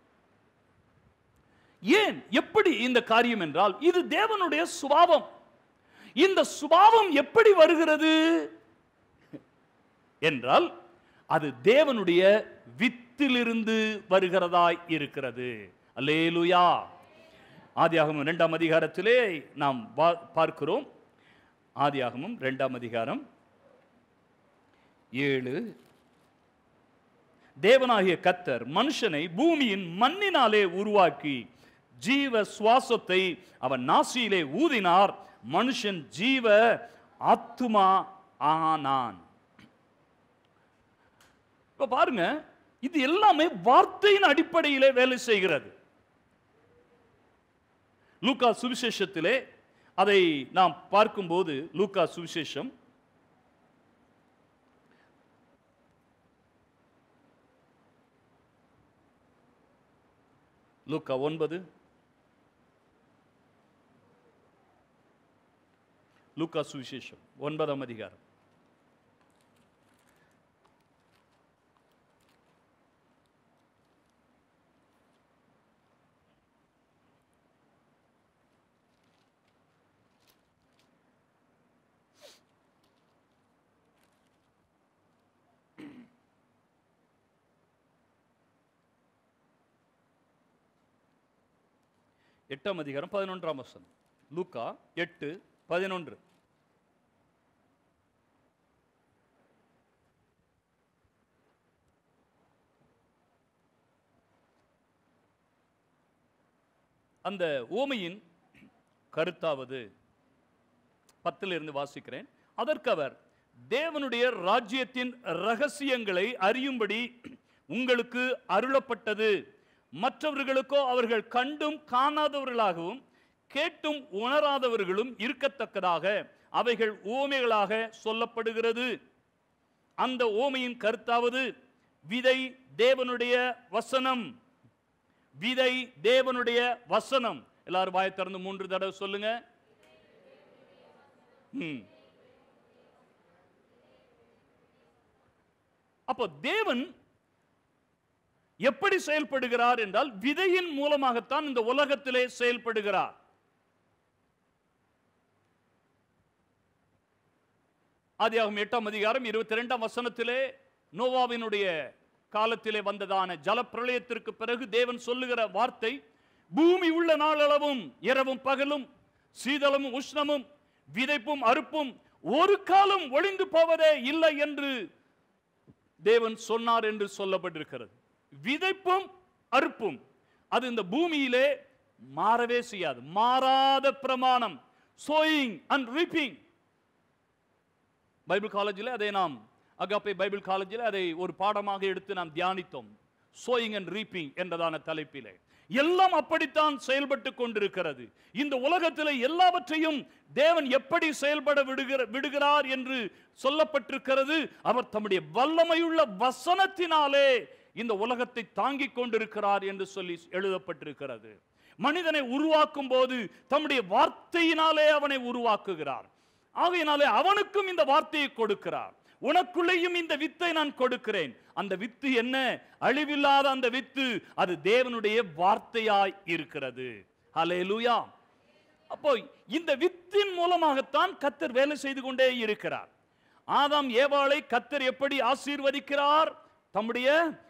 ஏன் எப்படி இந்த காரியம் என்றால் இது தேவனுடைய சுபாவம். இந்த சுபாவம் எப்படி வருகிறது என்றால் அது தேவனுடைய வித்திலிருந்து வருகிறதாய் இருக்கிறது. அல்லேலூயா. ஆதியாகமம் இரண்டாம் அதிகாரத்திலே நாம் பார்க்கிறோம். ஆதியாகமம் இரண்டாம் அதிகாரம் ஏழு. தேவனாகிய கர்த்தர் மனுஷனை பூமியின் மண்ணினாலே உருவாக்கி ஜீவ சுவாசத்தை அவன் நாசியிலே ஊதினார், மனுஷன் ஜீவ ஆத்துமா ஆனான். இப்ப பாருங்க, இது எல்லாமே வார்த்தையின் அடிப்படையிலே வேலை செய்கிறது. லூக்கா சுவிசேஷத்திலே அதை நாம் பார்க்கும்போது, லூக்கா சுவிசேஷம் லூக்கா ஒன்பது, லூக்கா சுவிசேஷம் ஒன்பதாம் அதிகாரம் எட்டாம் அதிகாரம் பதினொன்றாம் வசனம். லூக்கா எட்டு பதினொன்று. அந்த ஓமையின் கருத்தாவது பத்திலிருந்து வாசிக்கிறேன். அதற்கு அவர், தேவனுடைய ராஜ்யத்தின் ரகசியங்களை அறியும்படி உங்களுக்கு அருளப்பட்டது, மற்றவர்களுக்கோ அவர்கள் கண்டும் காணாதவர்களாகவும் கேட்டும் உணராதவர்களும் இருக்கத்தக்கதாக அவைகள் ஓமைகளாக சொல்லப்படுகிறது. அந்த ஓமையின் கருத்தாவது, விதை தேவனுடைய வசனம். விதை தேவனுடைய வசனம். எல்லாரும் வாயை திறந்து மூன்று தடவை சொல்லுங்க. அப்போ தேவன் எப்படி செயல்படுகிறார் என்றால் விதையின் மூலமாகத்தான் இந்த உலகத்திலே செயல்படுகிறார். ஆதியாகமம் எட்டாம் அதிகாரம் இருபத்தி இரண்டாம் வசனத்திலே நோவாவினுடைய காலத்திலே வந்ததான ஜலப்பிரளயத்திற்கு பிறகு தேவன் சொல்லுகிற வார்த்தை, பூமி உள்ள நாளளவும் இரவும் பகலும் சீதளமும் உஷ்ணமும் விதைப்பும் அறுப்பும் ஒரு காலம் ஒளிந்து போவதே இல்லை என்று தேவன் சொன்னார் என்று சொல்லப்பட்டிருக்கிறது. விதைப்பும் அறுப்பும் அது இந்த பூமியிலே மாறவே செய்யாது. மாறாத பிரமாணம். sowing and reaping. பைபிள் காலேஜில் அதை நாம் அகாப்பே பைபிள் காலேஜில் அதை ஒரு பாடமாக எடுத்து நாம் தியானித்தோம். sowing and reaping என்றதான தலைப்பிலே எல்லாம் அப்படித்தான் செயல்பட்டு கொண்டிருக்கிறது. இந்த உலகத்தில் எல்லாவற்றையும் தேவன் எப்படி செயல்பட விடுகிறார் என்று சொல்லப்பட்டிருக்கிறது. அவர் தம்முடைய வல்லமையுள்ள வசனத்தினாலே இந்த உலகத்தை தாங்கிக் கொண்டிருக்கிறார் என்று சொல்லி எழுதப்பட்டிருக்கிறது. மனிதனை உருவாக்கும் போது தம்முடைய வார்த்தையினாலே அவனை உருவாக்குகிறார். ஆகையினாலே அவனுக்கும் இந்த வார்த்தையை கொடுக்கிறார். உனக்குள்ளேயும் இந்த வித்தை நான் கொடுக்கிறேன். அந்த வித்து என்ன? அழிவில்லாத அந்த வித்து, அது தேவனுடைய வார்த்தையாய் இருக்கிறது. ஹல்லேலூயா. அப்போ இந்த வித்தின் மூலமாகத்தான் கர்த்தர் வேலை செய்து கொண்டே இருக்கிறார். ஆதாம் ஏவாளை கர்த்தர் எப்படி ஆசீர்வதிக்கிறார்? தம்முடைய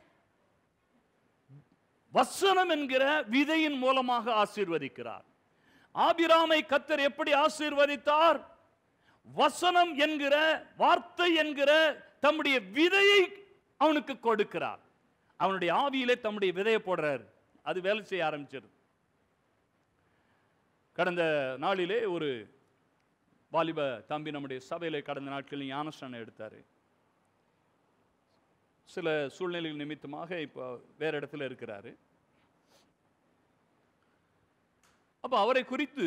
வசனம் என்கிற விதையின் மூலமாக ஆசீர்வதிக்கிறார். ஆபிராமை கர்த்தர் எப்படி ஆசீர்வதித்தார்? வசனம் என்கிற வார்த்தை என்கிற தம்முடைய விதையை அவனுக்கு கொடுக்கிறார். அவனுடைய ஆவியிலே தம்முடைய விதையை போடுறார். அது வேலை செய்ய ஆரம்பிச்சிருது. கடந்த நாளிலே ஒரு வாலிப தம்பி நம்முடைய சபையில கடந்த நாட்களில் ஞானஸ்நானம் எடுத்தாரு. சில சூழ்நிலைகள் நிமித்தமாக இப்போ வேற இடத்துல இருக்கிறாரு. அப்ப அவரை குறித்து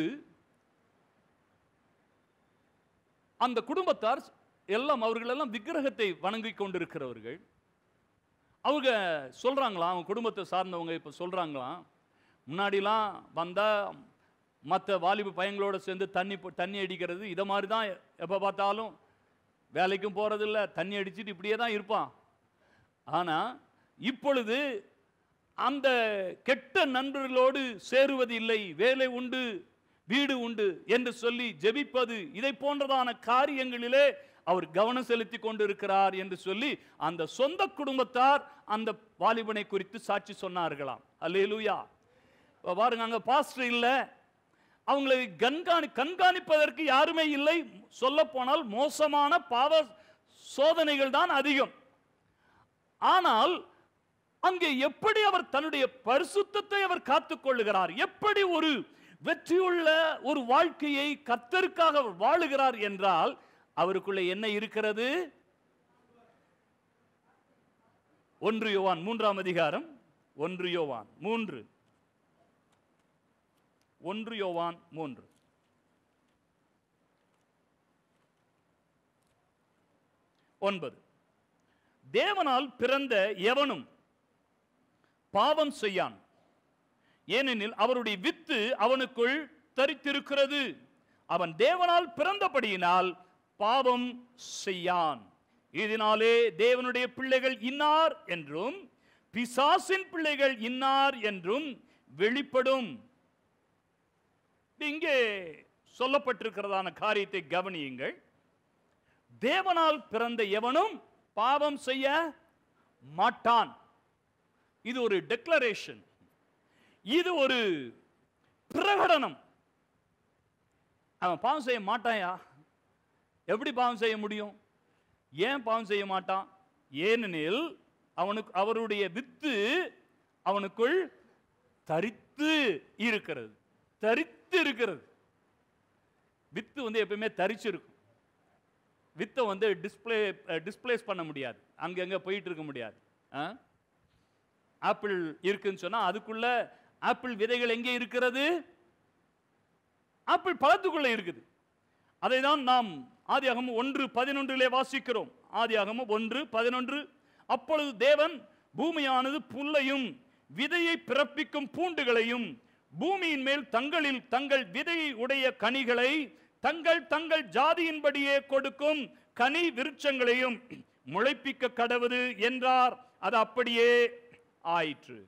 அந்த குடும்பத்தார் எல்லாம், அவர்கள் எல்லாம் விக்கிரகத்தை வணங்கி கொண்டிருக்கிறவர்கள். அவங்க சொல்றாங்களாம், அவங்க குடும்பத்தை சார்ந்தவங்க இப்ப சொல்றாங்களாம், முன்னாடிலாம் வந்தா மற்ற வாலிப பையங்களோட சேர்ந்து தண்ணி தண்ணி அடிக்கிறது, இதை மாதிரி தான் எப்போ பார்த்தாலும், வேலைக்கும் போறதில்லை, தண்ணி அடிச்சுட்டு இப்படியே தான் இருப்பான். ஆனால் இப்பொழுது அந்த கெட்ட நண்பர்களோடு சேருவது இல்லை, வேலை உண்டு வீடு உண்டு என்று சொல்லி ஜெபிப்பது, இதை போன்றதான காரியங்களிலே அவர் கவனம் செலுத்தி கொண்டிருக்கிறார் என்று சொல்லி அந்த சொந்த குடும்பத்தார் அந்த வாலிபனை குறித்து சாட்சி சொன்னார்களாம். அல்லேலூயா. பாருங்க, அங்க பாஸ்டர் இல்லை, அவங்களை கண்காணி கண்காணிப்பதற்கு யாருமே இல்லை. சொல்ல போனால் மோசமான பாவ சோதனைகள் தான் அதிகம். ஆனால் அங்கே எப்படி அவர் தன்னுடைய பரிசுத்தத்தை அவர் காத்துக் கொள்ளுகிறார், எப்படி ஒரு வெற்றியுள்ள ஒரு வாழ்க்கையை கர்த்தருக்காக வாழுகிறார் என்றால் அவருக்குள்ள என்ன இருக்கிறது? ஒன்று யோவான் மூன்றாம் அதிகாரம், ஒன்று யோவான் மூன்று ஒன்று யோவான் மூன்று ஒன்பது. தேவனால் பிறந்த எவனும் பாவம் செய்யான், ஏனெனில் அவருடைய வித்து அவனுக்குள் தரித்திருக்கிறது. அவன் தேவனால் பிறந்தபடியினால் பாவம் செய்யான். இதனாலே தேவனுடைய பிள்ளைகள் இன்னார் என்றும் பிசாசின் பிள்ளைகள் இன்னார் என்றும் வெளிப்படும். இங்கே சொல்லப்பட்டிருக்கிறதான காரியத்தை கவனியுங்கள். தேவனால் பிறந்த எவனும் பாவம் செய்ய மாட்டான். இது ஒரு டெக்ளரேஷன், இது ஒரு பிரகடனம். அவன் பாவம் செய்ய மாட்டாயா? எப்படி பாவம் செய்ய முடியும்? ஏன் பாவம் செய்ய மாட்டான்? ஏனெனில் அவனுக்கு அவருடைய வித்து அவனுக்குள் தரித்து இருக்கிறது. தரித்து இருக்கிறது. வித்து வந்து எப்பவுமே தரிச்சிருக்கும். வித்தை வந்து டிஸ்பிளே டிஸ்பிளேஸ் பண்ண முடியாது, அங்கங்க போயிட்டு இருக்க முடியாது. ஆப்பிள் இருக்குன்னு சொன்னா அதுக்குள்ள ஆப்பிள் விதைகள் எங்கே இருக்கிறது? ஆப்பிள் பழத்துக்குள்ள இருக்குது. அதை தான் நாம் ஆதியாகமம் ஒன்று பதினொன்றிலே வாசிக்கிறோம். ஆதியாகமம் ஒன்று பதினொன்று. அப்பொழுது தேவன் பூமியானது புல்லையும் விதையை பிறப்பிக்கும் பூண்டுகளையும் பூமியின் மேல் தங்களில் தங்கள் விதையை உடைய கனிகளை தங்கள் தங்கள் ஜாதியின்படியே கொடுக்கும் கனி விருட்சங்களையும் முளைப்பிக்க கடவுது என்றார். அது அப்படியே ஆயிற்று.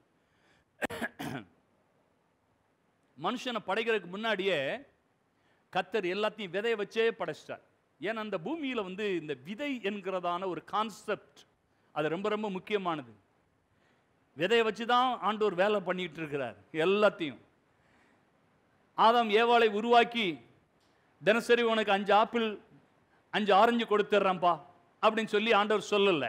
மனுஷனை படைக்கிறதுக்கு முன்னாடியே கர்த்தர் எல்லாத்தையும் விதைய வச்சே படைச்சிட்டார். ஏன்னா அந்த பூமியில வந்து இந்த விதை என்கிறதான ஒரு கான்செப்ட் அது ரொம்ப ரொம்ப முக்கியமானது. விதையை வச்சுதான் ஆண்டவர் வேலை பண்ணிட்டு இருக்கிறார் எல்லாத்தையும். ஆதாம் ஏவாளை உருவாக்கி தினசரி உனக்கு அஞ்சு ஆப்பிள் அஞ்சு ஆரஞ்சு கொடுத்துட்றேன்ப்பா அப்படின்னு சொல்லி ஆண்டவர் சொல்லல.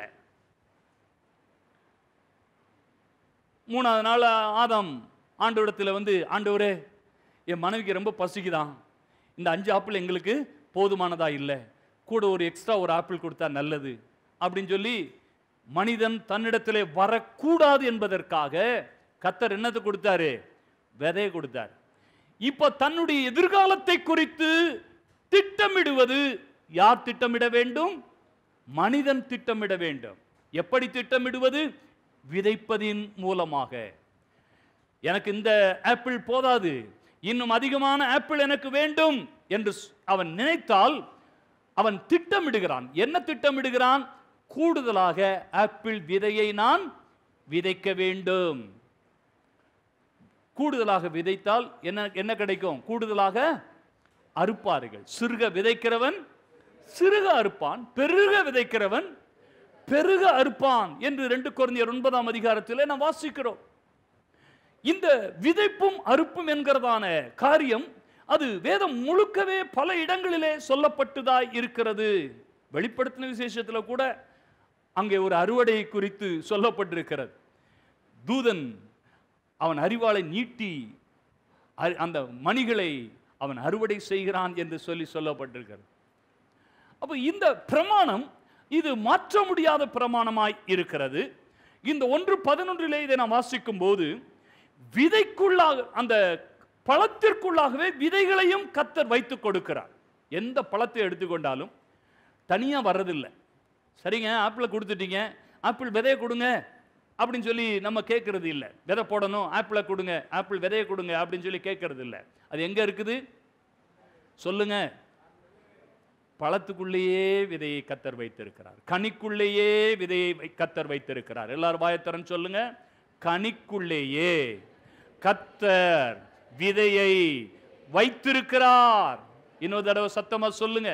மூணாவது நாள் ஆதாம் ஆண்டவரிடத்தில் வந்து, ஆண்டவரே என் மனைவிக்கு ரொம்ப பசிக்குதான், இந்த அஞ்சு ஆப்பிள் எங்களுக்கு போதுமானதா இல்லை, கூட ஒரு எக்ஸ்ட்ரா ஒரு ஆப்பிள் கொடுத்தா நல்லது அப்படின்னு சொல்லி மனிதன் தன்னிடத்திலே வரக்கூடாது என்பதற்காக கர்த்தர் என்னத்தை கொடுத்தாரு? விதையை கொடுத்தார். இப்ப தன்னுடைய எதிர்காலத்தை குறித்து திட்டமிடுவது யார் திட்டமிட வேண்டும்? மனிதன் திட்டமிட வேண்டும். எப்படி திட்டமிடுவது? விதைப்பதின் மூலமாக. எனக்கு இந்த ஆப்பிள் போதாது, இன்னும் அதிகமான ஆப்பிள் எனக்கு வேண்டும் என்று அவன் நினைத்தால் அவன் திட்டமிடுகிறான். என்ன திட்டமிடுகிறான்? கூடுதலாக ஆப்பிள் விதையை நான் விதைக்க வேண்டும். கூடுதலாக விதைத்தால் என்ன என்ன கிடைக்கும்? கூடுதலாக அறுப்பார்கள். சிறுக விதைக்கிறவன் சிறுக அறுப்பான், பெருக விதைக்கிறவன் பெருக அறுப்பான் என்று இரண்டு கொரிந்தியர் ஒன்பதாம் அதிகாரத்திலே நாம் வாசிக்கிறோம். இந்த விதைப்பும் அறுப்பும் என்கிறதான காரியம் அது வேதம் முழுக்கவே பல இடங்களிலே சொல்லப்பட்டதாய் இருக்கிறது. வெளிப்படுத்தின விசேஷத்தில் கூட அங்கே ஒரு அறுவடை குறித்து சொல்லப்பட்டிருக்கிறது. தூதன் அவன் அறிவாளை நீட்டி அந்த மணிகளை அவன் அறுவடை செய்கிறான் என்று சொல்லி சொல்லப்பட்டிருக்கிறது. அப்ப இந்த பிரமாணம் இது மாற்ற முடியாத பிரமாணமாய் இருக்கிறது. இந்த ஒன்று பதினொன்றிலே இதை நாம் வாசிக்கும் போது விதைக்குள்ளாக அந்த பழத்திற்குள்ளாகவே விதைகளையும் கர்த்தர் வைத்து கொடுக்கிறார். எந்த பழத்தை எடுத்துக்கொண்டாலும் தனியா வர்றதில்லை. சரிங்க, ஆப்பிள் கொடுத்துட்டீங்க, ஆப்பிள் விதையை கொடுங்க அப்படின்னு சொல்லி நம்ம கேட்கறது இல்லை. விதை போடணும், ஆப்பிளை கொடுங்க, ஆப்பிள் விதையை கொடுங்க அப்படின்னு சொல்லி கேட்கறது இல்லை. அது எங்க இருக்குது சொல்லுங்க? பழத்துக்குள்ளேயே விதையை கர்த்தர் வைத்திருக்கிறார். கனிக்குள்ளேயே விதையை கர்த்தர் வைத்திருக்கிறார். எல்லாரும் வாயத்தரன் சொல்லுங்க, கனிக்குள்ளேயே கர்த்தர் விதையை வைத்திருக்கிறார். இன்னொரு தடவை சத்தமா சொல்லுங்க.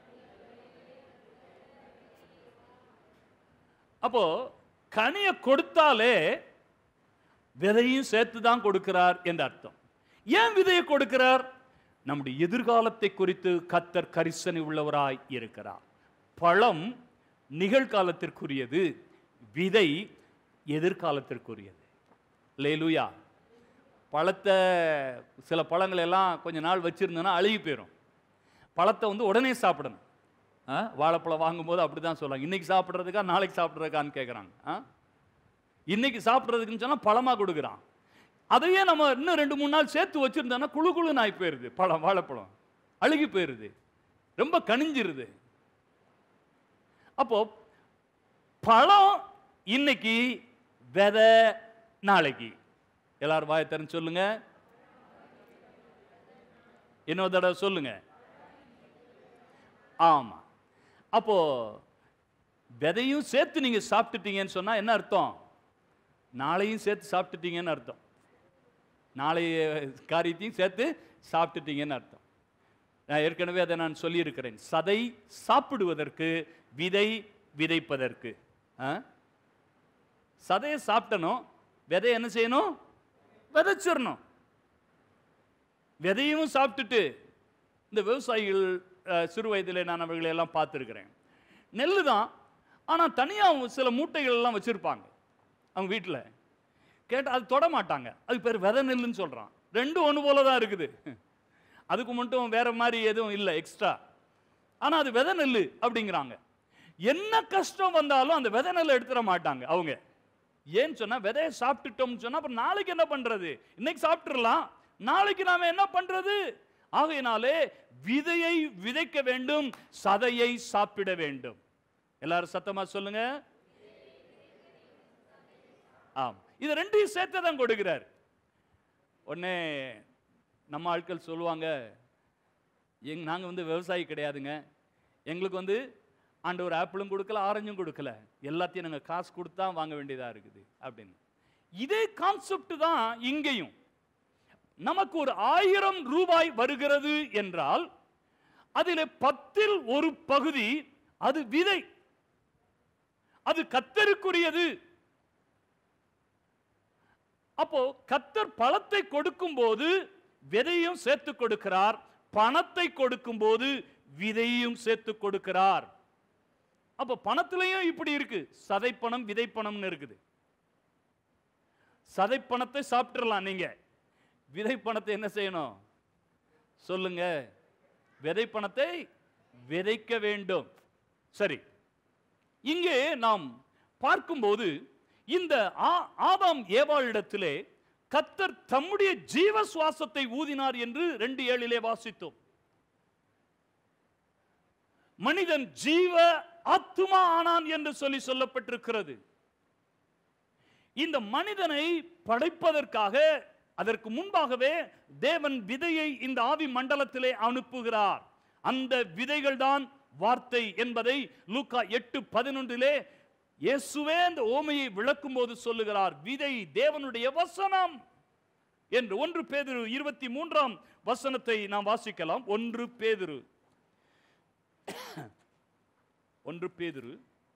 அப்போ கனியை கொடுத்தாலே விதையும் சேர்த்து தான் கொடுக்கிறார் என்ற அர்த்தம். ஏன் விதையை கொடுக்கிறார்? நம்முடைய எதிர்காலத்தை குறித்து கர்த்தர் கரிசனை உள்ளவராய் இருக்கிறார். பழம் நிகழ்காலத்திற்குரியது, விதை எதிர்காலத்திற்குரியது. அல்லேலூயா. பழத்தை சில பழங்கள் எல்லாம் கொஞ்ச நாள் வச்சிருந்தோன்னா அழுகி போயிடும். பழத்தை வந்து உடனே சாப்பிடணும். வாழைப்பழம் வாங்கும்போது அப்படி தான் சொல்லுவாங்க, இன்னைக்கு சாப்பிட்றதுக்கா நாளைக்கு சாப்பிட்றதுக்கான்னு கேட்குறாங்க. இன்னைக்கு சாப்பிட்றதுக்குன்னு சொன்னால் பழமாக கொடுக்குறான். அதையே நம்ம இன்னும் ரெண்டு மூணு நாள் சேர்த்து வச்சிருந்தோம்னா குழு குழுன்னு ஆகி போயிருது. பழம் வாழைப்பழம் அழுகி போயிருது, ரொம்ப கனிஞ்சிருது. அப்போ பழம் இன்னைக்கு, விதை நாளைக்கு. எல்லாரும் வாயை திறந்து சொல்லுங்க. இன்னொரு தடவை சொல்லுங்க. ஆமா. அப்போ விதையும் சேர்த்து நீங்க சாப்பிட்டுட்டீங்கன்னு சொன்னா என்ன அர்த்தம்? நாளையும் சேர்த்து சாப்பிட்டுட்டீங்கன்னு அர்த்தம். நாளைய காரியத்தையும் சேர்த்து சாப்பிட்டுட்டீங்கன்னு அர்த்தம். நான் ஏற்கனவே அதை நான் சொல்லியிருக்கிறேன். சதை சாப்பிடுவதற்கு, விதை விதைப்பதற்கு. சதையை சாப்பிட்டணும், விதை என்ன செய்யணும்? விதைச்சிடணும். விதையும் சாப்பிட்டுட்டு இந்த விவசாயிகள் சிறு வயதில் நான் அவர்களை எல்லாம் பார்த்துருக்கிறேன். நெல் தான், ஆனால் தனியாக சில மூட்டைகள் எல்லாம் வச்சுருப்பாங்க அவங்க வீட்டில். கேட்டால் அது தொட மாட்டாங்க. அது பேர் விதை நெல்லுன்னு சொல்கிறான். ரெண்டும் ஒன்று போல தான் இருக்குது. அதுக்கு மட்டும் வேற மாதிரி எதுவும் இல்லை எக்ஸ்ட்ரா. ஆனால் அது விதை நெல் அப்படிங்கிறாங்க. என்ன கஷ்டம் வந்தாலும் அந்த விதை நெல்லை எடுத்துட மாட்டாங்க அவங்க. ஏன்னு சொன்னால் விதையை சாப்பிட்டுட்டோம்னு சொன்னால் அப்புறம் நாளைக்கு என்ன பண்ணுறது? இன்னைக்கு சாப்பிட்டுடலாம், நாளைக்கு நாம் என்ன பண்ணுறது? ஆகையினாலே விதையை விதைக்க வேண்டும், சதையை சாப்பிட வேண்டும். எல்லாரும் சத்தமா சொல்லுங்க. ஆம், இது ரெண்டையும் சேர்த்து தான் கொடுக்கிறார். உடனே நம்ம ஆட்கள் சொல்லுவாங்க, எங் நாங்கள் வந்து விவசாயி கிடையாதுங்க, எங்களுக்கு வந்து ஆண்டவர் ஆப்பிளும் கொடுக்கல, ஆரஞ்சும் கொடுக்கல, எல்லாத்தையும் நாங்கள் காசு கொடுத்தா வாங்க வேண்டியதாக இருக்குது அப்படின்னு. இதே கான்செப்ட் தான் இங்கேயும். நமக்கு ஒரு ஆயிரம் ரூபாய் வருகிறது என்றால் அதில் பத்தில் ஒரு பகுதி அது விதை, அது கர்த்தருக்குரியது. அப்போ கர்த்தர் பழத்தை கொடுக்கும் போது விதையும் சேர்த்து கொடுக்கிறார், பணத்தை கொடுக்கும் போது விதையும் சேர்த்து கொடுக்கிறார். அப்ப பணத்திலையும் இப்படி இருக்கு, சதை பணம் விதை பணம்னு இருக்குது. சதை பணத்தை சாப்பிட்டுறலாம் நீங்க, விதை பணத்தை என்ன செய்யணும் சொல்லுங்க? விதை பணத்தை விதைக்க வேண்டும். சரி, இங்கே நாம் பார்க்கும்போது இந்த ஆதாம் ஏவாளிடத்திலே கர்த்தர் தம்முடைய ஜீவ சுவாசத்தை ஊதினார் என்று ரெண்டு ஏழிலே வாசித்தோம். மனிதன் ஜீவ ஆத்துமா ஆனான் என்று சொல்லி சொல்லப்பட்டிருக்கிறது. இந்த மனிதனை படைப்பதற்காக அதற்கு முன்பாகவே தேவன் விதையை இந்த ஆவி மண்டலத்திலே அனுப்புகிறார். அந்த விதைகள் தான் வார்த்தை என்பதை லூக்கா எட்டு பதினொன்றிலே இயேசுவே அந்த ஓமையை விளக்கும் போது சொல்லுகிறார். விதை தேவனுடைய வசனம் என்று. ஒன்று பேதுரு இருபத்தி மூன்றாம் வசனத்தை நாம் வாசிக்கலாம். ஒன்று பேதுரு ஒன்று பேதுரு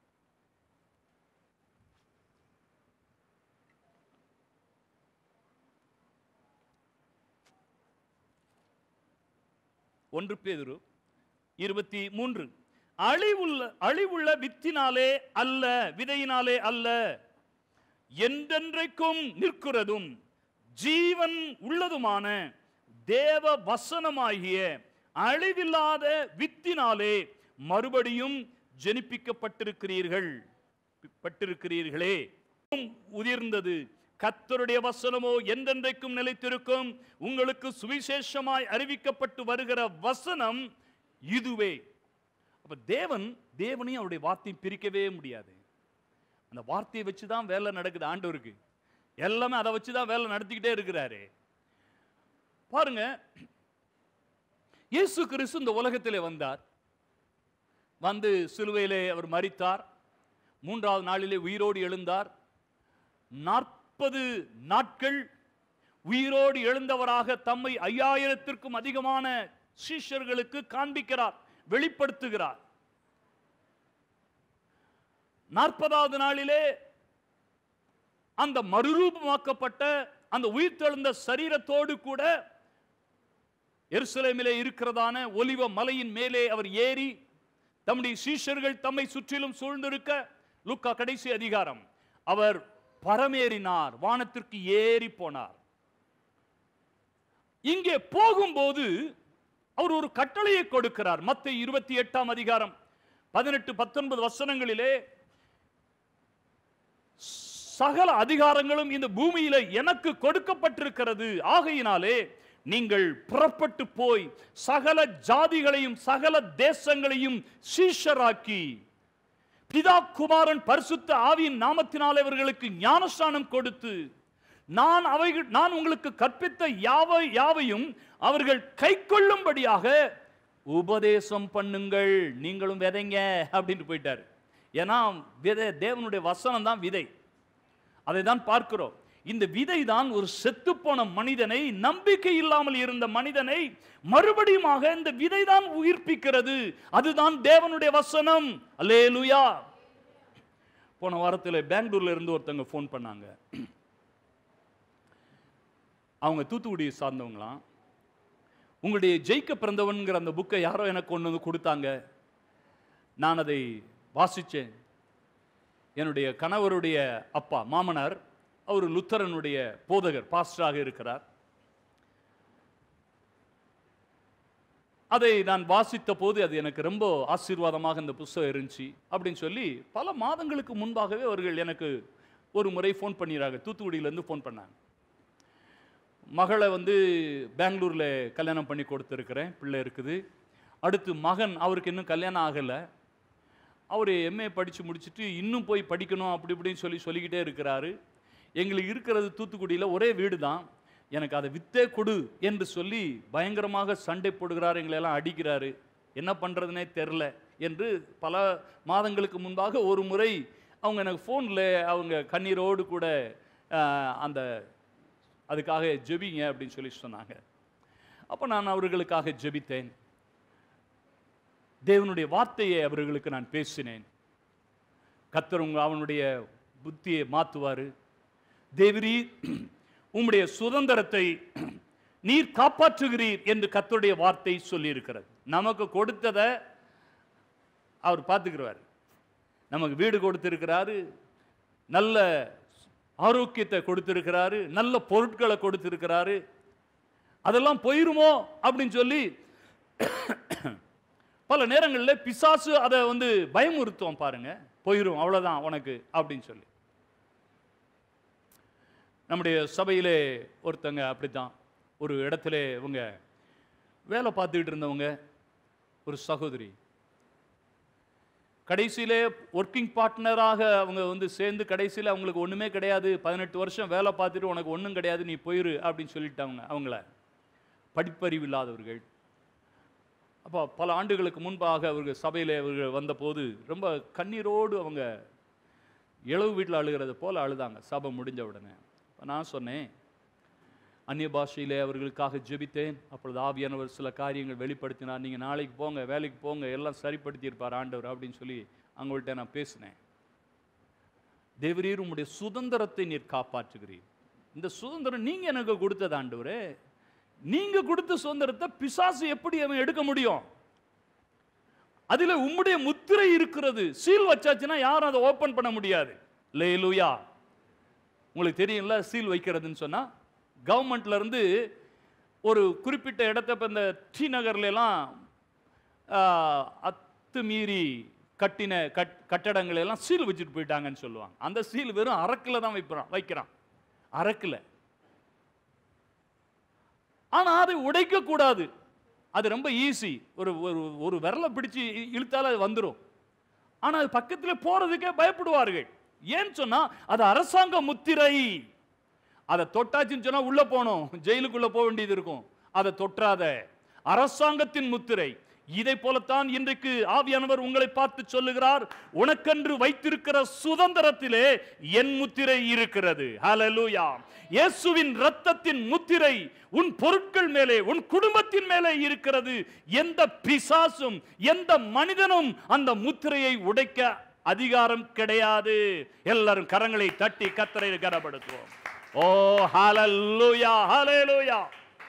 ஒன்று பேதுரு இருபத்தி மூன்று. அழிவுள்ள அழிவுள்ள வித்தினாலே அல்ல, விதையினாலே அல்ல, என்றென்றைக்கும் நிற்கிறதும் ஜீவன் உள்ளதுமான தேவ வசனமாகிய அழிவில்லாத வித்தினாலே மறுபடியும் ஜெனிப்பிக்கப்பட்டிருக்கிறீர்கள் பட்டிருக்கிறீர்களே. உதிர்ந்தது கர்த்தருடைய வசனமோ என்றென்றைக்கும் நிலைத்திருக்கும். உங்களுக்கு சுவிசேஷமாய் அறிவிக்கப்பட்டு வருகிற வசனம் இதுவே. அப்ப தேவன் தேவனையும் அவருடைய வார்த்தையை பிரிக்கவே முடியாது. அந்த வார்த்தையை வச்சுதான் வேலை நடக்குது. ஆண்டவருக்கு எல்லாமே அதை வச்சுதான் வேலை நடத்திக்கிட்டே இருக்கிறாரு. பாருங்க, இயேசு கிறிஸ்து இந்த உலகத்திலே வந்தார். வந்து சிலுவையிலே அவர் மரித்தார். மூன்றாவது நாளிலே உயிரோடு எழுந்தார். நாற்பது நாட்கள் உயிரோடு எழுந்தவராக தம்மை ஐயாயிரத்திற்கும் அதிகமான சீஷர்களுக்கு காண்பிக்கிறார், வெளிப்படுத்துகிறார். நாற்பதாவது நாளிலே அந்த மறுரூபமாக்கப்பட்ட அந்த உயிர்த்தெழுந்த சரீரத்தோடு கூட எருசலேமிலே இருக்கிறதான ஒலிவ மலையின் மேலே அவர் ஏறி தம்முடைய சீஷர்கள் தம்மை சுற்றிலும் சூழ்ந்திருக்க, லூக்கா கடைசி அதிகாரம், அவர் பரமேறினார், வானத்திற்கு ஏறி போனார். இங்கே போகும்போது அவர் ஒரு கட்டளையை கொடுக்கிறார். மத்தேயு இருபத்தி எட்டாம் அதிகாரம் பதினெட்டு பத்தொன்பது வசனங்களிலே, சகல அதிகாரங்களும் இந்த பூமியில எனக்கு கொடுக்கப்பட்டிருக்கிறது, ஆகையினாலே நீங்கள் புறப்பட்டு போய் சகல ஜாதிகளையும் சகல தேசங்களையும் சீஷராக்கி பிதா குமாரன் பரிசுத்த ஆவியின் நாமத்தினால் அவர்களுக்கு ஞானஸ்நானம் கொடுத்து நான் அவைகள் நான் உங்களுக்கு கற்பித்த யாவை யாவையும் அவர்கள் கைக்கொள்ளும்படியாக உபதேசம் பண்ணுங்கள். நீங்களும் விதைங்க அப்படின்னு போயிட்டார். ஏன்னா விதை தேவனுடைய வசனம் தான் விதை. அதை தான் பார்க்கிறோம். இந்த விதை தான் ஒரு செத்துப்போன மனிதனை, நம்பிக்கை இல்லாமல் இருந்த மனிதனை மறுபடியும் இந்த விதை தான் உயிர்ப்பிக்கிறது. அதுதான் தேவனுடைய வசனம். அல்லேலூயா. போன வாரத்தில் பெங்களூர்ல இருந்து ஒருத்தங்க போன் பண்ணாங்க. அவங்க தூத்துக்குடியை சார்ந்தவங்களாம். உங்களுடைய ஜெயிக்க பிறந்தவன்கிற அந்த புக்கை யாரோ எனக்கு கொண்டு வந்து கொடுத்தாங்க. நான் அதை வாசித்தேன். என்னுடைய கணவருடைய அப்பா மாமனார் அவர் லுத்தரனுடைய போதகர், பாஸ்டராக இருக்கிறார். அதை நான் வாசித்த போது அது எனக்கு ரொம்ப ஆசீர்வாதமாக இந்த புத்தகம் இருந்துச்சு அப்படின்னு சொல்லி பல மாதங்களுக்கு முன்பாகவே அவர்கள் எனக்கு ஒரு முறை ஃபோன் பண்ணிடுறாங்க. தூத்துக்குடியிலேருந்து ஃபோன் பண்ணாங்க. மகளை வந்து பெங்களூரில் கல்யாணம் பண்ணி கொடுத்துருக்கிறேன், பிள்ளை இருக்குது. அடுத்து மகன், அவருக்கு இன்னும் கல்யாணம் ஆகலை. அவர் எம்ஏ படித்து முடிச்சுட்டு இன்னும் போய் படிக்கணும் அப்படி இப்படின்னு சொல்லி சொல்லிக்கிட்டே இருக்கிறாரு. எங்களுக்கு இருக்கிறது தூத்துக்குடியில் ஒரே வீடு தான், எனக்கு அதை வித்தே கொடு என்று சொல்லி பயங்கரமாக சண்டை போடுகிறார், எங்களெல்லாம் அடிக்கிறாரு. என்ன பண்ணுறதுனே தெரில என்று பல மாதங்களுக்கு முன்பாக ஒரு முறை அவங்க எனக்கு ஃபோனில் அவங்க கண்ணீரோடு கூட அந்த அதுக்காக ஜெபிங்க அப்படின்னு சொல்லி சொன்னாங்க. அப்போ நான் அவர்களுக்காக ஜெபித்தேன். தேவனுடைய வார்த்தையை அவர்களுக்கு நான் பேசினேன். கர்த்தர் அவனுடைய புத்தியை மாற்றுவார். தேவரீர் உம்முடைய சுதந்திரத்தை நீர் காப்பாற்றுகிறீர் என்று கர்த்தருடைய வார்த்தை சொல்லி இருக்கிறது. நமக்கு கொடுத்ததை அவர் பார்த்துக்கிறார். நமக்கு வீடு கொடுத்திருக்கிறாரு, நல்ல ஆரோக்கியத்தை கொடுத்திருக்கிறாரு, நல்ல பொருட்களை கொடுத்திருக்கிறாரு. அதெல்லாம் போயிருமோ அப்படின்னு சொல்லி பல நேரங்களில் பிசாசு அதை வந்து பயமுறுத்துவோம். பாருங்க, போயிரும் அவ்வளோதான் உனக்கு அப்படின்னு சொல்லி. நம்முடைய சபையிலே ஒருத்தங்க அப்படித்தான், ஒரு இடத்துல இவங்க வேலை பார்த்துக்கிட்டு இருந்தவங்க, ஒரு சகோதரி கடைசியிலே ஒர்க்கிங் பார்ட்னராக அவங்க வந்து சேர்ந்து கடைசியில் அவங்களுக்கு ஒன்றுமே கிடையாது, பதினெட்டு வருஷம் வேலை பார்த்துட்டு உனக்கு ஒன்றும் கிடையாது, நீ போயிரு அப்படின்னு சொல்லிட்டாங்க. அவங்கள படிப்பறிவு இல்லாதவர்கள். அப்போ பல ஆண்டுகளுக்கு முன்பாக அவர்கள் சபையில் அவர்கள் வந்தபோது ரொம்ப கண்ணீரோடு அவங்க இளவு வீட்டில் அழுகிறது போல் அழுதாங்க சபை முடிஞ்ச உடனே. நான் சொன்னேன், அந்நிய பாஷையிலே அவர்களுக்காக ஜெபித்தேன். அப்பொழுது ஆவியானவர் சில காரியங்கள் வெளிப்படுத்தினார். நீங்கள் நாளைக்கு போங்க, வேலைக்கு போங்க, எல்லாம் சரிப்படுத்தியிருப்பார் ஆண்டவர் அப்படின்னு சொல்லி அவங்கள்ட்ட நான் பேசினேன். தேவரீர் உம்முடைய சுதந்திரத்தை நீர் காப்பாற்றுகிறீர். இந்த சுதந்திரம் நீங்கள் எனக்கு கொடுத்தது ஆண்டவரே. நீங்கள் கொடுத்த சுதந்திரத்தை பிசாசு எப்படி அவன் எடுக்க முடியும்? அதில் உம்முடைய முத்திரை இருக்கிறது. சீல் வச்சாச்சுன்னா யாரும் அதை ஓப்பன் பண்ண முடியாது. அல்லேலூயா. உங்களுக்கு தெரியும்ல, சீல் வைக்கிறதுன்னு சொன்னால் கவர்மெண்ட்ல இருந்து ஒரு குறிப்பிட்ட இடத்த இப்போ இந்த ஸ்ரீநகர்லாம் அத்துமீறி கட்டின கட் கட்டடங்கள் எல்லாம் சீல் வச்சுட்டு போயிட்டாங்கன்னு சொல்லுவாங்க. அந்த சீல் வெறும் அரக்கில் தான் வைக்கிறான் வைக்கிறான் அரக்கில். ஆனால் அதை உடைக்க கூடாது. அது ரொம்ப ஈஸி. ஒரு ஒரு விரலை பிடிச்சு இழுத்தால அது வந்துடும். ஆனால் அது பக்கத்தில் போறதுக்கே பயப்படுவார்கள். ஏன்னு சொன்னா அது அரசாங்க முத்திரை. அதை தொட்டாச்சுன்னு சொன்னா உள்ள போனோம், ஜெயிலுக்குள்ள போக வேண்டியது இருக்கும். அதை தொற்றாத. அரசாங்கத்தின் முத்திரை. இதை போலத்தான் இன்றைக்கு ஆவியானவர் உங்களை பார்த்து சொல்லுகிறார், உனக்கென்று வைத்திருக்கிற சுதந்திரத்திலே என் முத்திரை இருக்கிறது. ஹல்லேலூயா. இயேசுவின் இரத்தத்தின் முத்திரை உன் பொருட்கள் மேலே, உன் குடும்பத்தின் மேலே இருக்கிறது. எந்த பிசாசும் எந்த மனிதனும் அந்த முத்திரையை உடைக்க அதிகாரம் கிடையாது. எல்லாரும் கரங்களை தட்டி கர்த்தரை கனப்படுத்துவோம். ஓ ஹல்லேலூயா, ஹல்லேலூயா.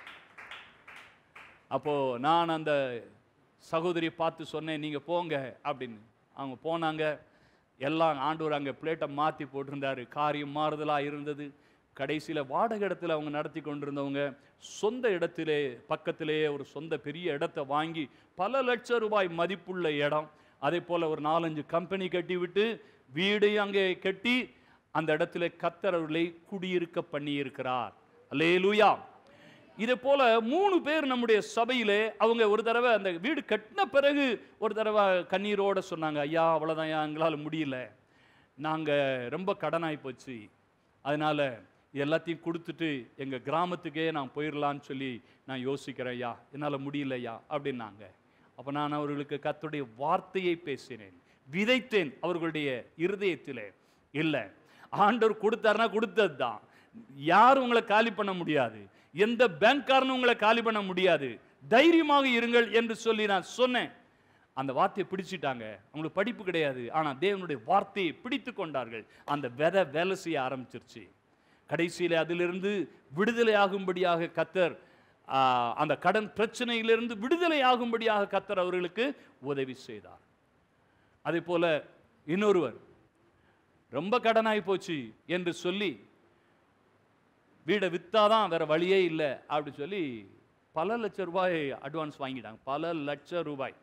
அப்போ நான் அந்த சகோதரி பார்த்து சொன்னேன், நீங்க போங்க அப்படின்னு. அவங்க போனாங்க. எல்லாம் ஆண்டவர் அங்கே பிளேட்டை மாற்றி போட்டிருந்தாரு. காரியம் மாறுதலாக இருந்தது. கடைசியில் வாடகை இடத்துல அவங்க நடத்தி கொண்டிருந்தவங்க சொந்த இடத்திலே பக்கத்திலேயே ஒரு சொந்த பெரிய இடத்தை வாங்கி பல லட்சம் ரூபாய் மதிப்புள்ள இடம், அதே போல் ஒரு நாலஞ்சு கம்பெனி கட்டி விட்டு வீடையும் அங்கே கட்டி அந்த இடத்துல கர்த்தர் அவர்களை குடியிருக்க பண்ணி இருக்கிறார். அல்லேலூயா. இதே போல மூணு பேர் நம்முடைய சபையிலே அவங்க ஒரு தடவை அந்த வீடு கட்டின பிறகு ஒரு தடவை கண்ணீரோட சொன்னாங்க, ஐயா அவ்வளோதான், ஐயா எங்களால் முடியல, நாங்கள் ரொம்ப கடனாகி போச்சு, அதனால எல்லாத்தையும் கொடுத்துட்டு எங்கள் கிராமத்துக்கே நான் போயிடலான்னு சொல்லி நான் யோசிக்கிறேன் ஐயா, என்னால் முடியல ஐயா அப்படின்னாங்க. அப்போ நான் அவர்களுக்கு கர்த்தருடைய வார்த்தையை பேசினேன், விதைத்தேன் அவர்களுடைய இருதயத்திலே. இல்லை, ஆண்டவர் கொடுத்தாருன்னா கொடுத்தது தான். யாரும் உங்களை காலி பண்ண முடியாது, எந்த பேங்க்காரனும் உங்களை காலி பண்ண முடியாது, தைரியமாக இருங்கள் என்று சொல்லி நான் சொன்னேன். அந்த வார்த்தையை பிடிச்சிட்டாங்க. அவங்களுக்கு படிப்பு கிடையாது, ஆனால் தேவனுடைய வார்த்தையை பிடித்து கொண்டார்கள். அந்த விதை வேலை செய்ய ஆரம்பிச்சிருச்சு. கடைசியில் அதிலிருந்து விடுதலை ஆகும்படியாக கர்த்தர், அந்த கடன் பிரச்சனையிலிருந்து விடுதலை ஆகும்படியாக கர்த்தர் அவர்களுக்கு உதவி செய்தார். அதே போல இன்னொருவர் ரொம்ப கடனாகி போச்சு என்று சொல்லி வீடை வித்தாதான் வேற வழியே இல்லை அப்படி சொல்லி பல லட்சம் ரூபாய் அட்வான்ஸ் வாங்கிட்டாங்க. பல லட்சம் ரூபாய்.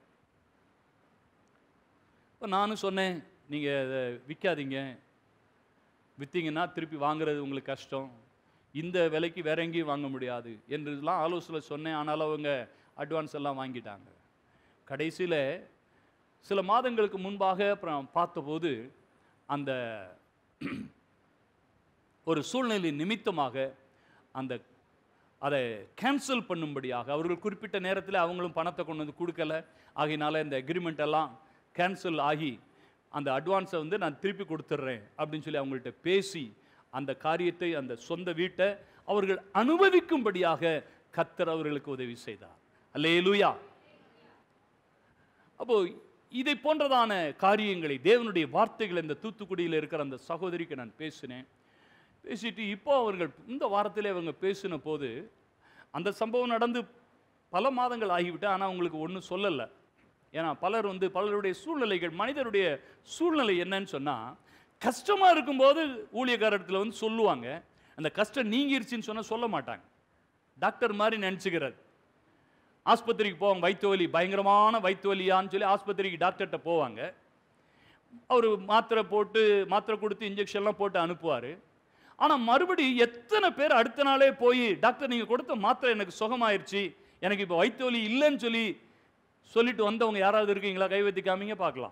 இப்போ நானும் சொன்னேன், நீங்கள் இதை விற்காதீங்க, விற்றீங்கன்னா திருப்பி வாங்குறது உங்களுக்கு கஷ்டம், இந்த விலைக்கு வேற எங்கேயும் வாங்க முடியாது என்றுலாம் ஆலோசனை சொன்னேன். ஆனாலும் அவங்க அட்வான்ஸ் எல்லாம் வாங்கிட்டாங்க. கடைசியில் சில மாதங்களுக்கு முன்பாக அப்புறம் பார்த்தபோது அந்த ஒரு சூழ்நிலை நிமித்தமாக அந்த அதை கேன்சல் பண்ணும்படியாக அவர்கள் குறிப்பிட்ட நேரத்தில் அவங்களும் பணத்தை கொண்டு வந்து கொடுக்கல. ஆகையினால இந்த அக்ரிமெண்ட் எல்லாம் கேன்சல் ஆகி அந்த அட்வான்ஸை வந்து நான் திருப்பி கொடுத்துட்றேன் அப்படின்னு சொல்லி அவங்கள்ட்ட பேசி அந்த காரியத்தை, அந்த சொந்த வீட்டை அவர்கள் அனுபவிக்கும்படியாக கர்த்தர் அவர்களுக்கு உதவி செய்தார். அல்லேலூயா. அப்போ இதை போன்றதான காரியங்களை, தேவனுடைய வார்த்தைகள் இந்த தூத்துக்குடியில் இருக்கிற அந்த சகோதரிக்கு நான் பேசினேன். பேசிட்டு இப்போ அவர்கள் இந்த வாரத்தில் அவங்க பேசின போது அந்த சம்பவம் நடந்து பல மாதங்கள் ஆகிவிட்டு, ஆனால் அவங்களுக்கு ஒன்றும் சொல்லலை. ஏன்னா பலர் வந்து பலருடைய சூழ்நிலைகள், மனிதருடைய சூழ்நிலை என்னன்னு சொன்னால், கஷ்டமாக இருக்கும்போது ஊழியக்காரத்தில் வந்து சொல்லுவாங்க, அந்த கஷ்டம் நீங்கிருச்சுன்னு சொன்னால் சொல்ல மாட்டாங்க. டாக்டர் மாதிரி நினச்சிக்கிறது. ஆஸ்பத்திரிக்கு போவாங்க, வயிற்று வலி, பயங்கரமான வயிற்று வலியான்னு சொல்லி ஆஸ்பத்திரிக்கு டாக்டர்கிட்ட போவாங்க. அவர் மாத்திரை போட்டு மாத்திரை கொடுத்து இன்ஜெக்ஷன்லாம் போட்டு அனுப்புவார். ஆனால் மறுபடியும் எத்தனை பேர் அடுத்த நாளே போய், டாக்டர் நீங்கள் கொடுத்த மாத்திரை எனக்கு சுகமாயிருச்சு, எனக்கு இப்போ வயிற்று வலி இல்லைன்னு சொல்லி சொல்லிட்டு வந்தவங்க யாராவது இருக்கீங்களா? கை வைத்து காமிங்க பார்க்கலாம்.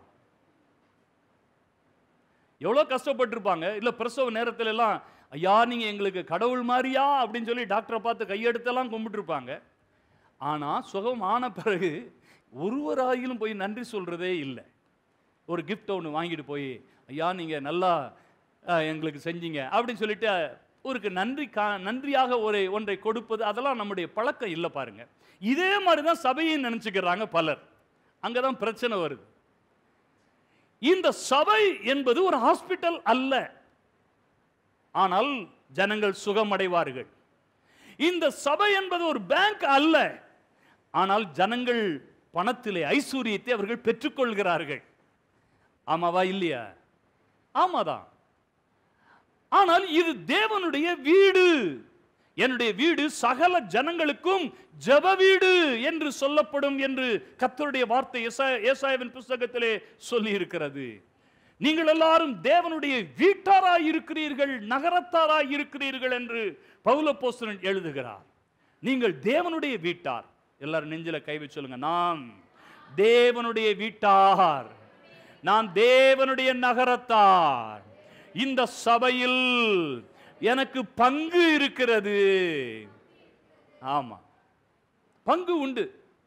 எவ்வளோ கஷ்டப்பட்டிருப்பாங்க. இல்லை பிரசவ நேரத்தில் எல்லாம், ஐயா நீங்கள் எங்களுக்கு கடவுள் மாதிரியா அப்படின்னு சொல்லி டாக்டரை பார்த்து கையெடுத்தெல்லாம் கும்பிட்டுருப்பாங்க. ஆனால் சுகம் ஆன பிறகு ஒருவராயிலும் போய் நன்றி சொல்கிறதே இல்லை. ஒரு கிஃப்ட் ஒன்று வாங்கிட்டு போய், ஐயா நீங்கள் நல்லா எங்களுக்கு செஞ்சீங்க அப்படின்னு சொல்லிட்டு ஒரு நன்றி கா நன்றியாக ஒரு ஒன்றை கொடுப்பது, அதெல்லாம் நம்முடைய பழக்கம் இல்லை பாருங்க. இதே மாதிரி தான் சபையை நினச்சிக்கிறாங்க பலர். அங்கே தான் பிரச்சனை வருது. இந்த சபை என்பது ஒரு ஹாஸ்பிட்டல் அல்ல, ஆனால் ஜனங்கள் சுகமடைவார்கள். இந்த சபை என்பது ஒரு பேங்க் அல்ல, ஆனால் ஜனங்கள் பணத்திலே ஐஸ்வர்யத்தை அவர்கள் பெற்றுக்கொள்கிறார்கள். ஆமாவா இல்லையா? ஆமாதான். ஆனால் இது தேவனுடைய வீடு. என்னுடைய வீடு சகல ஜனங்களுக்கும் ஜெப வீடு என்று சொல்லப்படும் என்று கர்த்தருடைய வார்த்தை ஏசாயாவின் புத்தகத்திலே சொல்லி இருக்கிறது. நீங்கள் எல்லாரும் தேவனுடைய வீட்டாராய் இருக்கிறீர்கள், நகரத்தாராய் இருக்கிறீர்கள் என்று பவுல் அப்போஸ்தலன் எழுதுகிறார். நீங்கள் தேவனுடைய வீட்டார். எல்லாரும் நெஞ்சில கை வச்சு சொல்லுங்க, நான் தேவனுடைய வீட்டார், நான் தேவனுடைய நகரத்தார். இந்த சபையில் எனக்கு பங்கு இருக்கிறது. ஆமா, பங்கு உண்டு.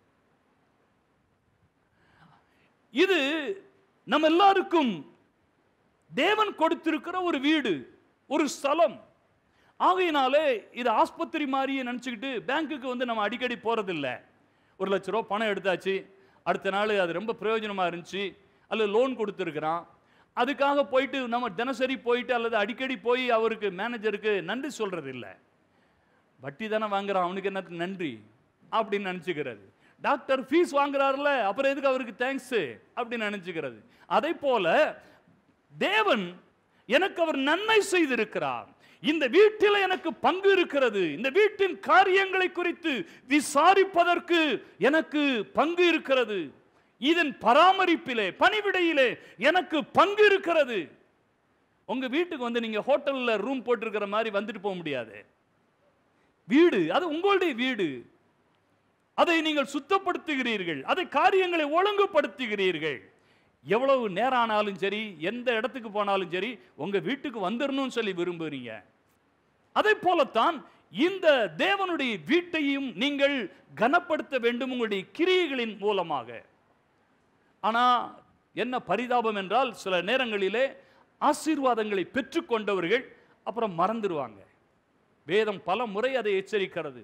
இது நம்ம எல்லாருக்கும் தேவன் கொடுத்திருக்கிற ஒரு வீடு, ஒரு ஸ்தலம். ஆகையினாலே இது ஆஸ்பத்திரி மாதிரியே நினச்சிக்கிட்டு பேங்க்குக்கு வந்து நம்ம அடிக்கடி போகிறதில்லை. ஒரு லட்ச ரூபா பணம் எடுத்தாச்சு, அடுத்த நாள் அது ரொம்ப பிரயோஜனமாக இருந்துச்சு, அல்லது லோன் கொடுத்துருக்குறான், அதுக்காக போயிட்டு நம்ம தினசரி போயிட்டு அல்லது அடிக்கடி போய் அவருக்கு மேனேஜருக்கு நன்றி சொல்கிறது இல்லை. வட்டி தானே வாங்குறான், அவனுக்கு என்ன நன்றி அப்படின்னு நினச்சிக்கிறது. டாக்டர் ஃபீஸ் வாங்குறாருல, அப்புறம் எதுக்கு அவருக்கு தேங்க்ஸ் அப்படின்னு நினச்சிக்கிறது. அதே போல தேவன் எனக்கு அவர் நன்மை செய்திருக்கிறார், இந்த வீட்டில் எனக்கு பங்கு இருக்கிறது, இந்த வீட்டின் காரியங்களை குறித்து விசாரிப்பதற்கு எனக்கு பங்கு இருக்கிறது, இதன் பராமரிப்பிலே பணிவிடையிலே எனக்கு பங்கு இருக்கிறது. உங்க வீட்டுக்கு வந்து நீங்க ஹோட்டல்ல ரூம் போட்டிருக்கிற மாதிரி வந்துட்டு போக முடியாது. வீடு அது உங்களுடைய வீடு, அதை நீங்கள் சுத்தப்படுத்துகிறீர்கள், அதை காரியங்களை ஒழுங்குபடுத்துகிறீர்கள். எவ்வளவு நேரம் ஆனாலும் சரி, எந்த இடத்துக்கு போனாலும் சரி, உங்க வீட்டுக்கு வந்துடணும்னு சொல்லி விரும்புறீங்க. அதே போலத்தான் இந்த தேவனுடைய வீட்டையும் நீங்கள் கனப்படுத்த வேண்டும் உங்களுடைய கிரியைகளின் மூலமாக. ஆனா என்ன பரிதாபம் என்றால், சில நேரங்களிலே ஆசீர்வாதங்களை பெற்றுக்கொண்டவர்கள் அப்புறம் மறந்துடுவாங்க. வேதம் பல முறை அதை எச்சரிக்கிறது.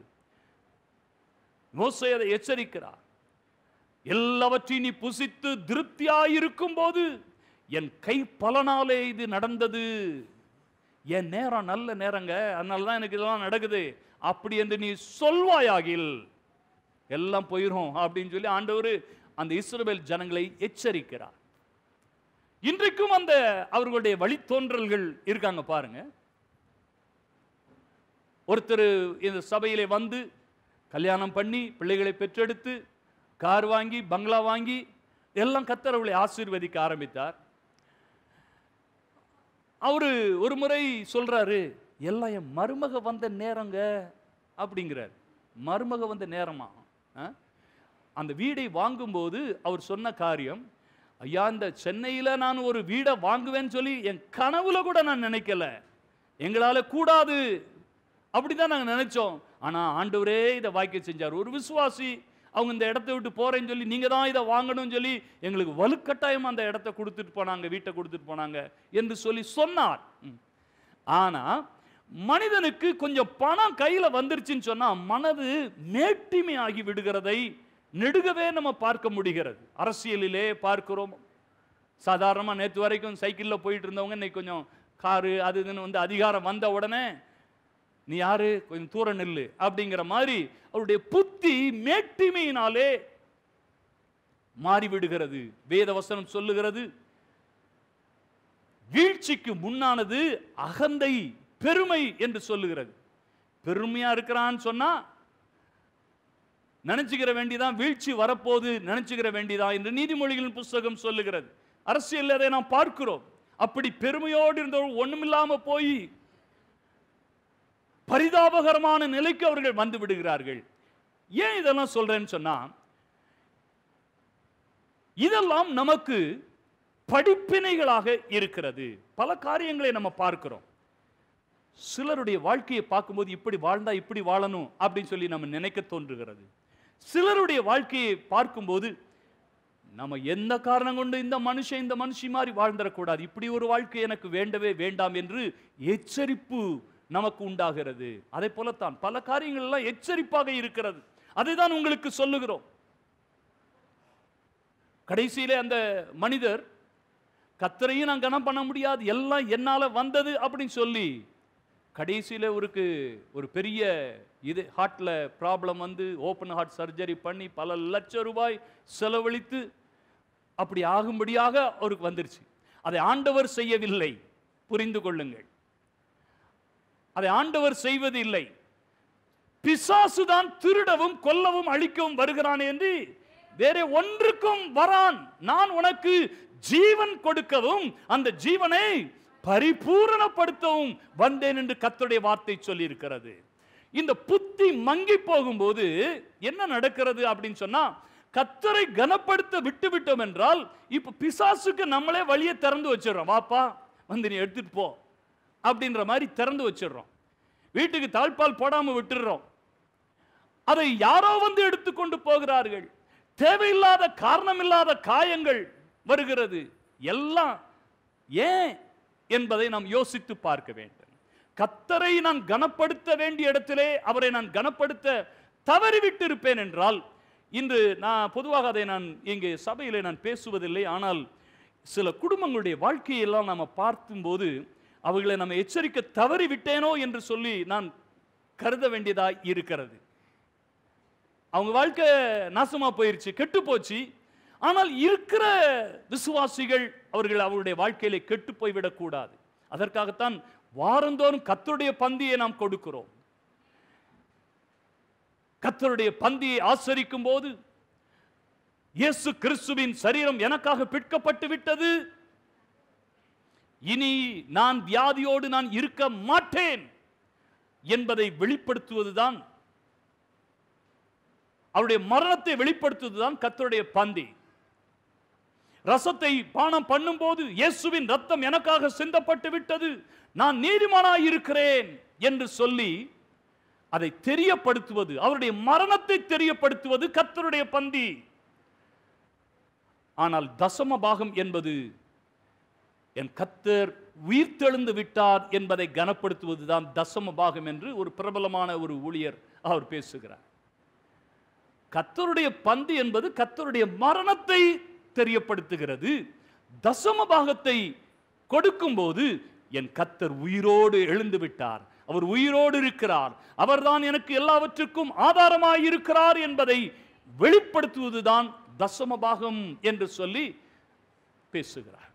மோசே அதை எச்சரிக்கிறார். எல்லாவற்றையும் நீ புசித்து திருப்தியாயிருக்கும் போது என் கை பலனாலே இது நடந்தது, என் நேரம் நல்ல நேரங்க, அதனாலதான் எனக்கு இதெல்லாம் நடக்குது அப்படி என்று நீ சொல்வாயாகில் எல்லாம் போயிரும் அப்படின்னு சொல்லி ஆண்டவர் அந்த இஸ்ரவேல் ஜனங்களை எச்சரிக்கிறார். இன்றைக்கும் அந்த அவர்களுடைய வழித்தோன்றல்கள் இருக்காங்க பாருங்க. ஒருத்தர் இந்த சபையிலே வந்து கல்யாணம் பண்ணி பிள்ளைகளை பெற்றெடுத்து கார் வாங்கி பங்களா வாங்கி எல்லாம் கர்த்தர் அவர்களை ஆசீர்வதிக்க ஆரம்பித்தார். அவரு ஒரு முறை சொல்றாரு, எல்லாம் என் மருமக வந்த நேரங்க அப்படிங்கிறார். மருமக வந்த நேரமா? அந்த வீடை வாங்கும்போது அவர் சொன்ன காரியம், ஐயா இந்த சென்னையில் நான் ஒரு வீடை வாங்குவேன்னு சொல்லி என் கனவுல கூட நான் நினைக்கல, எங்களால கூடாது அப்படிதான் நாங்கள் நினைச்சோம். ஆனா ஆண்டவரே இதை வாய்க்க செஞ்சார். ஒரு விசுவாசி அவங்க இந்த இடத்தை விட்டு போறேன்னு சொல்லி நீங்க தான் இதை வாங்கணும்னு சொல்லி எங்களுக்கு வலுக்கட்டாயம் அந்த இடத்தை கொடுத்துட்டு போனாங்க, வீட்டை கொடுத்துட்டு போனாங்க என்று சொல்லி சொன்னார். ஆனா மனிதனுக்கு கொஞ்சம் பணம் கையில வந்துருச்சுன்னு சொன்னா மனது மேட்டிமை ஆகி விடுகிறதை நெடுகவே நம்ம பார்க்க முடிகிறது. அரசியலிலே பார்க்கிறோம். சாதாரணமா நேற்று வரைக்கும் சைக்கிள்ல போயிட்டு இருந்தவங்க இன்னைக்கு கொஞ்சம் காரு அது இதுன்னு வந்து அதிகாரம் வந்த உடனே நீ யாரு, கொஞ்சம் தூர நில்லு அப்படிங்கிற மாதிரி அவருடைய புத்தி மேட்டிமையினாலே மாறிவிடுகிறது. வேத வசனம் சொல்லுகிறது, வீழ்ச்சிக்கு முன்னானது அகந்தை பெருமை என்று சொல்லுகிறது. பெருமையா இருக்கிறான்னு சொன்னா நினைச்சுக்கிற வேண்டிதான், வீழ்ச்சி வரப்போது நினைச்சுக்கிற வேண்டிதான் என்று நீதிமொழிகளின் புஸ்தகம் சொல்லுகிறது. அரசியல் அதை நாம் பார்க்கிறோம். அப்படி பெருமையோடு இருந்தவர்கள் ஒண்ணுமில்லாம போய் பரிதாபகரமான நிலைக்கு அவர்கள் வந்து விடுகிறார்கள். ஏன் இதெல்லாம் சொல்றேன்னு சொன்னா, இதெல்லாம் நமக்கு படிப்பினைகளாக இருக்கிறது. பல காரியங்களை நம்ம பார்க்கிறோம். சிலருடைய வாழ்க்கையை பார்க்கும்போது இப்படி வாழ்ந்தா இப்படி வாழணும் அப்படின்னு சொல்லி நம்ம நினைக்க தோன்றுகிறது. சிலருடைய வாழ்க்கையை பார்க்கும்போது நம்ம எந்த காரணம் கொண்டு இந்த மனுஷன் இந்த மனுஷி மாதிரி வாழ்ந்துடக்கூடாது, இப்படி ஒரு வாழ்க்கை எனக்கு வேண்டவே வேண்டாம் என்று எச்சரிப்பு நமக்கு உண்டாகிறது. அதே போலத்தான் பல காரியங்கள் எல்லாம் எச்சரிப்பாக இருக்கிறது. அதைதான் உங்களுக்கு சொல்லுகிறோம். கடைசியிலே அந்த மனிதர் கர்த்தரையும் நான் கனம் பண்ண முடியாது, எல்லாம் என்னால வந்தது அப்படின்னு சொல்லி கடைசியில ஒருக்கு ஒரு பெரிய இது ஹார்ட்ல ப்ராப்ளம் வந்து ஓப்பன் ஹார்ட் சர்ஜரி பண்ணி பல லட்சம் ரூபாய் செலவழித்து அப்படி ஆகும்படியாக அவருக்கு வந்துருச்சு. அதை ஆண்டவர் செய்யவில்லை, புரிந்து கொள்ளுங்கள். அதை ஆண்டவர் செய்வது இல்லை. பிசாசுதான் திருடவும் கொல்லவும் அழிக்கவும் வருகிறான் என்று வேற ஒன்றுக்கும் வரான். நான் உனக்கு ஜீவன் கொடுக்கவும் அந்த ஜீவனை பரிபூரணப்படுத்தவும் வந்தேன் என்று கர்த்தருடைய வார்த்தை சொல்லி இருக்கிறது. இந்த புத்தி மங்கி போகும்போது என்ன நடக்கிறது அப்படின்னு சொன்னா, கர்த்தரை கனப்படுத்த விட்டு விட்டோம் என்றால் இப்ப பிசாசுக்கு நம்மளே வழியை திறந்து வச்சிடறோம். வாப்பா வந்து நீ எடுத்துட்டு போ அப்படின்ற மாதிரி திறந்து வச்சிடறோம். வீட்டுக்கு தாழ்பால் போடாம விட்டுடுறோம். அதை யாரோ வந்து எடுத்துக்கொண்டு போகிறார்கள். தேவையில்லாத காரணமில்லாத காயங்கள் வருகிறது. எல்லாம் ஏன் என்பதை நாம் யோசித்து பார்க்க வேண்டும். கர்த்தரை நான் கனப்படுத்த வேண்டிய இடத்திலே அவரை நான் கனப்படுத்த தவறிவிட்டு இருப்பேன் என்றால், இன்று நான் பொதுவாக அதை நான் இங்கே சபையிலே நான் பேசுவதில்லை, ஆனால் சில குடும்பங்களுடைய வாழ்க்கையெல்லாம் நாம் பார்க்கும்போது அவர்களை நம்ம எச்சரிக்க தவறி விட்டேனோ என்று சொல்லி நான் கருத வேண்டியதாய் இருக்கிறது. அவங்க வாழ்க்கை நாசமா போயிருச்சு, கெட்டு போச்சு. ஆனால் இருக்கிற விசுவாசிகள் அவர்கள் அவருடைய வாழ்க்கையிலே கெட்டு போய்விடக் கூடாது. அதற்காகத்தான் வாரந்தோறும் கர்த்தருடைய பந்தியை நாம் கொடுக்கிறோம். கர்த்தருடைய பந்தியை ஆசரிக்கும் போது இயேசு கிறிஸ்துவின் சரீரம் எனக்காக பிற்கப்பட்டு விட்டது, இனி நான் வியாதியோடு நான் இருக்க மாட்டேன் என்பதை வெளிப்படுத்துவதுதான், அவருடைய மரணத்தை வெளிப்படுத்துவதுதான் கர்த்தருடைய பந்தி. ரசத்தை பானம் பண்ணும் போது இயேசுவின் ரத்தம் எனக்காக சிந்தப்பட்டு விட்டது, நான் நீதிமானாய் இருக்கிறேன் என்று சொல்லி அதை தெரியப்படுத்துவது, அவருடைய மரணத்தை தெரியப்படுத்துவது கர்த்தருடைய பந்தி. ஆனால் தசம பாகம் என்பது என் கர்த்தர் உயிர்த்தெழுந்து விட்டார் என்பதை கனப்படுத்துவதுதான் தசம பாகம் என்று ஒரு பிரபலமான ஒரு ஊழியர் அவர் பேசுகிறார். கர்த்தருடைய பந்தி என்பது கர்த்தருடைய மரணத்தை தெரியப்படுத்துகிறது. தசம பாகத்தை கொடுக்கும் போது என் கர்த்தர் உயிரோடு எழுந்து விட்டார், அவர் உயிரோடு இருக்கிறார், அவர்தான் எனக்கு எல்லாவற்றுக்கும் ஆதாரமாய் இருக்கிறார் என்பதை வெளிப்படுத்துவதுதான் தசம பாகம் என்று சொல்லி பேசுகிறார்.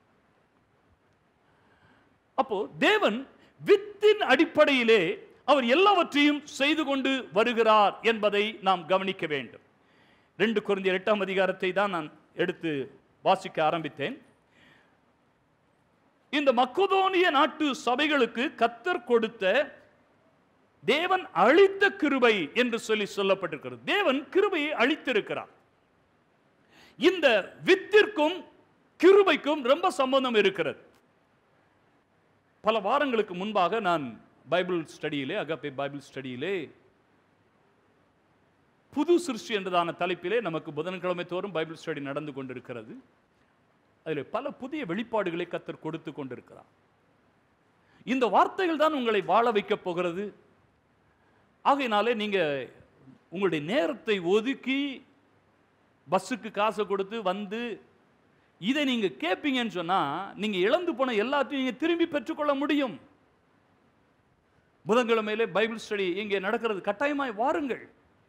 அப்போ தேவன் வித்தின் அடிப்படையிலே அவர் எல்லாவற்றையும் செய்து கொண்டு வருகிறார் என்பதை நாம் கவனிக்க வேண்டும். ரெண்டு கொரிந்தியர் எட்டாம் அதிகாரத்தை தான் நான் எடுத்து வாசிக்க ஆரம்பித்தேன். இந்த மக்கதோனிய நாட்டு சபைகளுக்கு கர்த்தர் கொடுத்த தேவன் அளித்த கிருபை என்று சொல்லி சொல்லப்பட்டிருக்கிறது. தேவன் கிருபையை அளித்திருக்கிறார். இந்த வித்திற்கும் கிருபைக்கும் ரொம்ப சம்பந்தம் இருக்கிறது. பல வாரங்களுக்கு முன்பாக நான் பைபிள் ஸ்டடியிலே, அகாப்பே பைபிள் ஸ்டடியிலே புது சிருஷ்டி என்றதான தலைப்பிலே நமக்கு புதன்கிழமை தோறும் பைபிள் ஸ்டடி நடந்து கொண்டிருக்கிறது. அதில் பல புதிய வெளிப்பாடுகளை கர்த்தர் கொடுத்து கொண்டிருக்கிறார். இந்த வார்த்தைகள் தான் உங்களை வாழ வைக்கப் போகிறது. ஆகையினாலே நீங்க உங்களுடைய நேரத்தை ஒதுக்கி பஸ்ஸுக்கு காசை கொடுத்து வந்து இதை நீங்க கேட்பீங்கன்னு சொன்னா நீங்க இழந்து போன எல்லாத்தையும் நீங்க திரும்பி பெற்றுக்கொள்ள முடியும். புதன்கிழமையிலே பைபிள் ஸ்டடி இங்கே நடக்கிறது, கட்டாயமாய் வாருங்கள்.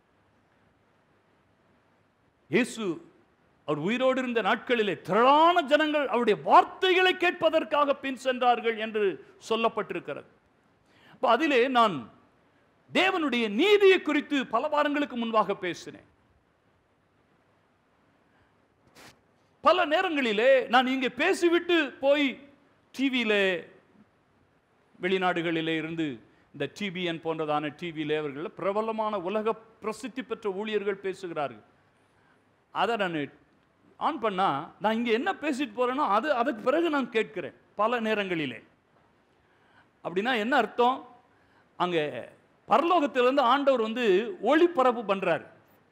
இயேசு அவர் உயிரோடு இருந்த நாட்களிலே திரளான ஜனங்கள் அவருடைய வார்த்தைகளை கேட்பதற்காக பின் சென்றார்கள் என்று சொல்லப்பட்டிருக்கிறது. அதிலே நான் தேவனுடைய நீதியை குறித்து பல வாரங்களுக்கு முன்பாக பேசினேன். பல நேரங்களிலே நான் இங்கே பேசிவிட்டு போய் டிவியிலே, வெளிநாடுகளிலே இருந்து இந்த டிபிஎன் போன்றதான டிவியிலே அவர்கள் பிரபலமான உலக பிரசித்தி பெற்ற ஊழியர்கள் பேசுகிறார்கள். அதை நான் ஆன் பண்ணா நான் இங்கே என்ன பேசிட்டு போறேனோ அது அதுக்கு பிறகு நான் கேட்கிறேன் பல நேரங்களிலே. அப்படின்னா என்ன அர்த்தம்? அங்கே பரலோகத்திலிருந்து ஆண்டவர் வந்து ஒளிபரப்பு பண்றாரு.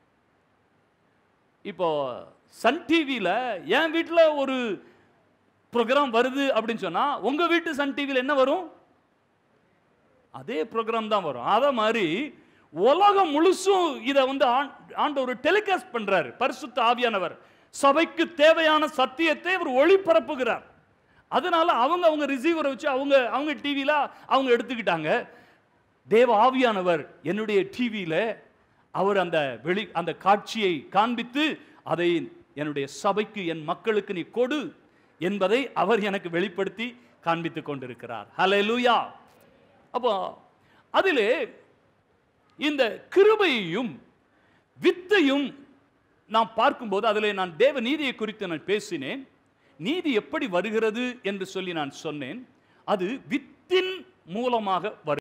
இப்போ சன் டிவியில் என் வீட்டில் ஒரு ப்ரோக்ராம் வருது அப்படின்னு சொன்னா உங்க வீட்டு சன் டிவியில் என்ன வரும்? அதே ப்ரோக்ராம் தான் வரும். அத மாதிரி உலகம் முழுசும் இதை வந்து ஆண்டவர் டெலிகாஸ்ட் பண்றாரு. பரிசுத்த ஆவியானவர் சபைக்கு தேவையான சத்தியத்தை அவர் ஒளிபரப்புகிறார். அதனால அவங்க அவங்க ரிசீவரை வச்சு அவங்க அவங்க டிவியில அவங்க எடுத்துக்கிட்டாங்க. தேவ ஆவியானவர் என்னுடைய டிவியில அவர் அந்த வெளி அந்த காட்சியை காண்பித்து அதை என்னுடைய சபைக்கு, என் மக்களுக்கு நீ கொடு என்பதை அவர் எனக்கு வெளிப்படுத்தி காண்பித்துக் கொண்டிருக்கிறார். ஹல்லேலூயா. அப்போ அதிலே இந்த கிருபையையும் வித்தையும் நாம் பார்க்கும்போது அதிலே நான் தேவ நீதியை குறித்து நான் பேசினேன். நீதி எப்படி வருகிறது என்று சொல்லி நான் சொன்னேன். அது வித்தின் மூலமாக வருகிறது.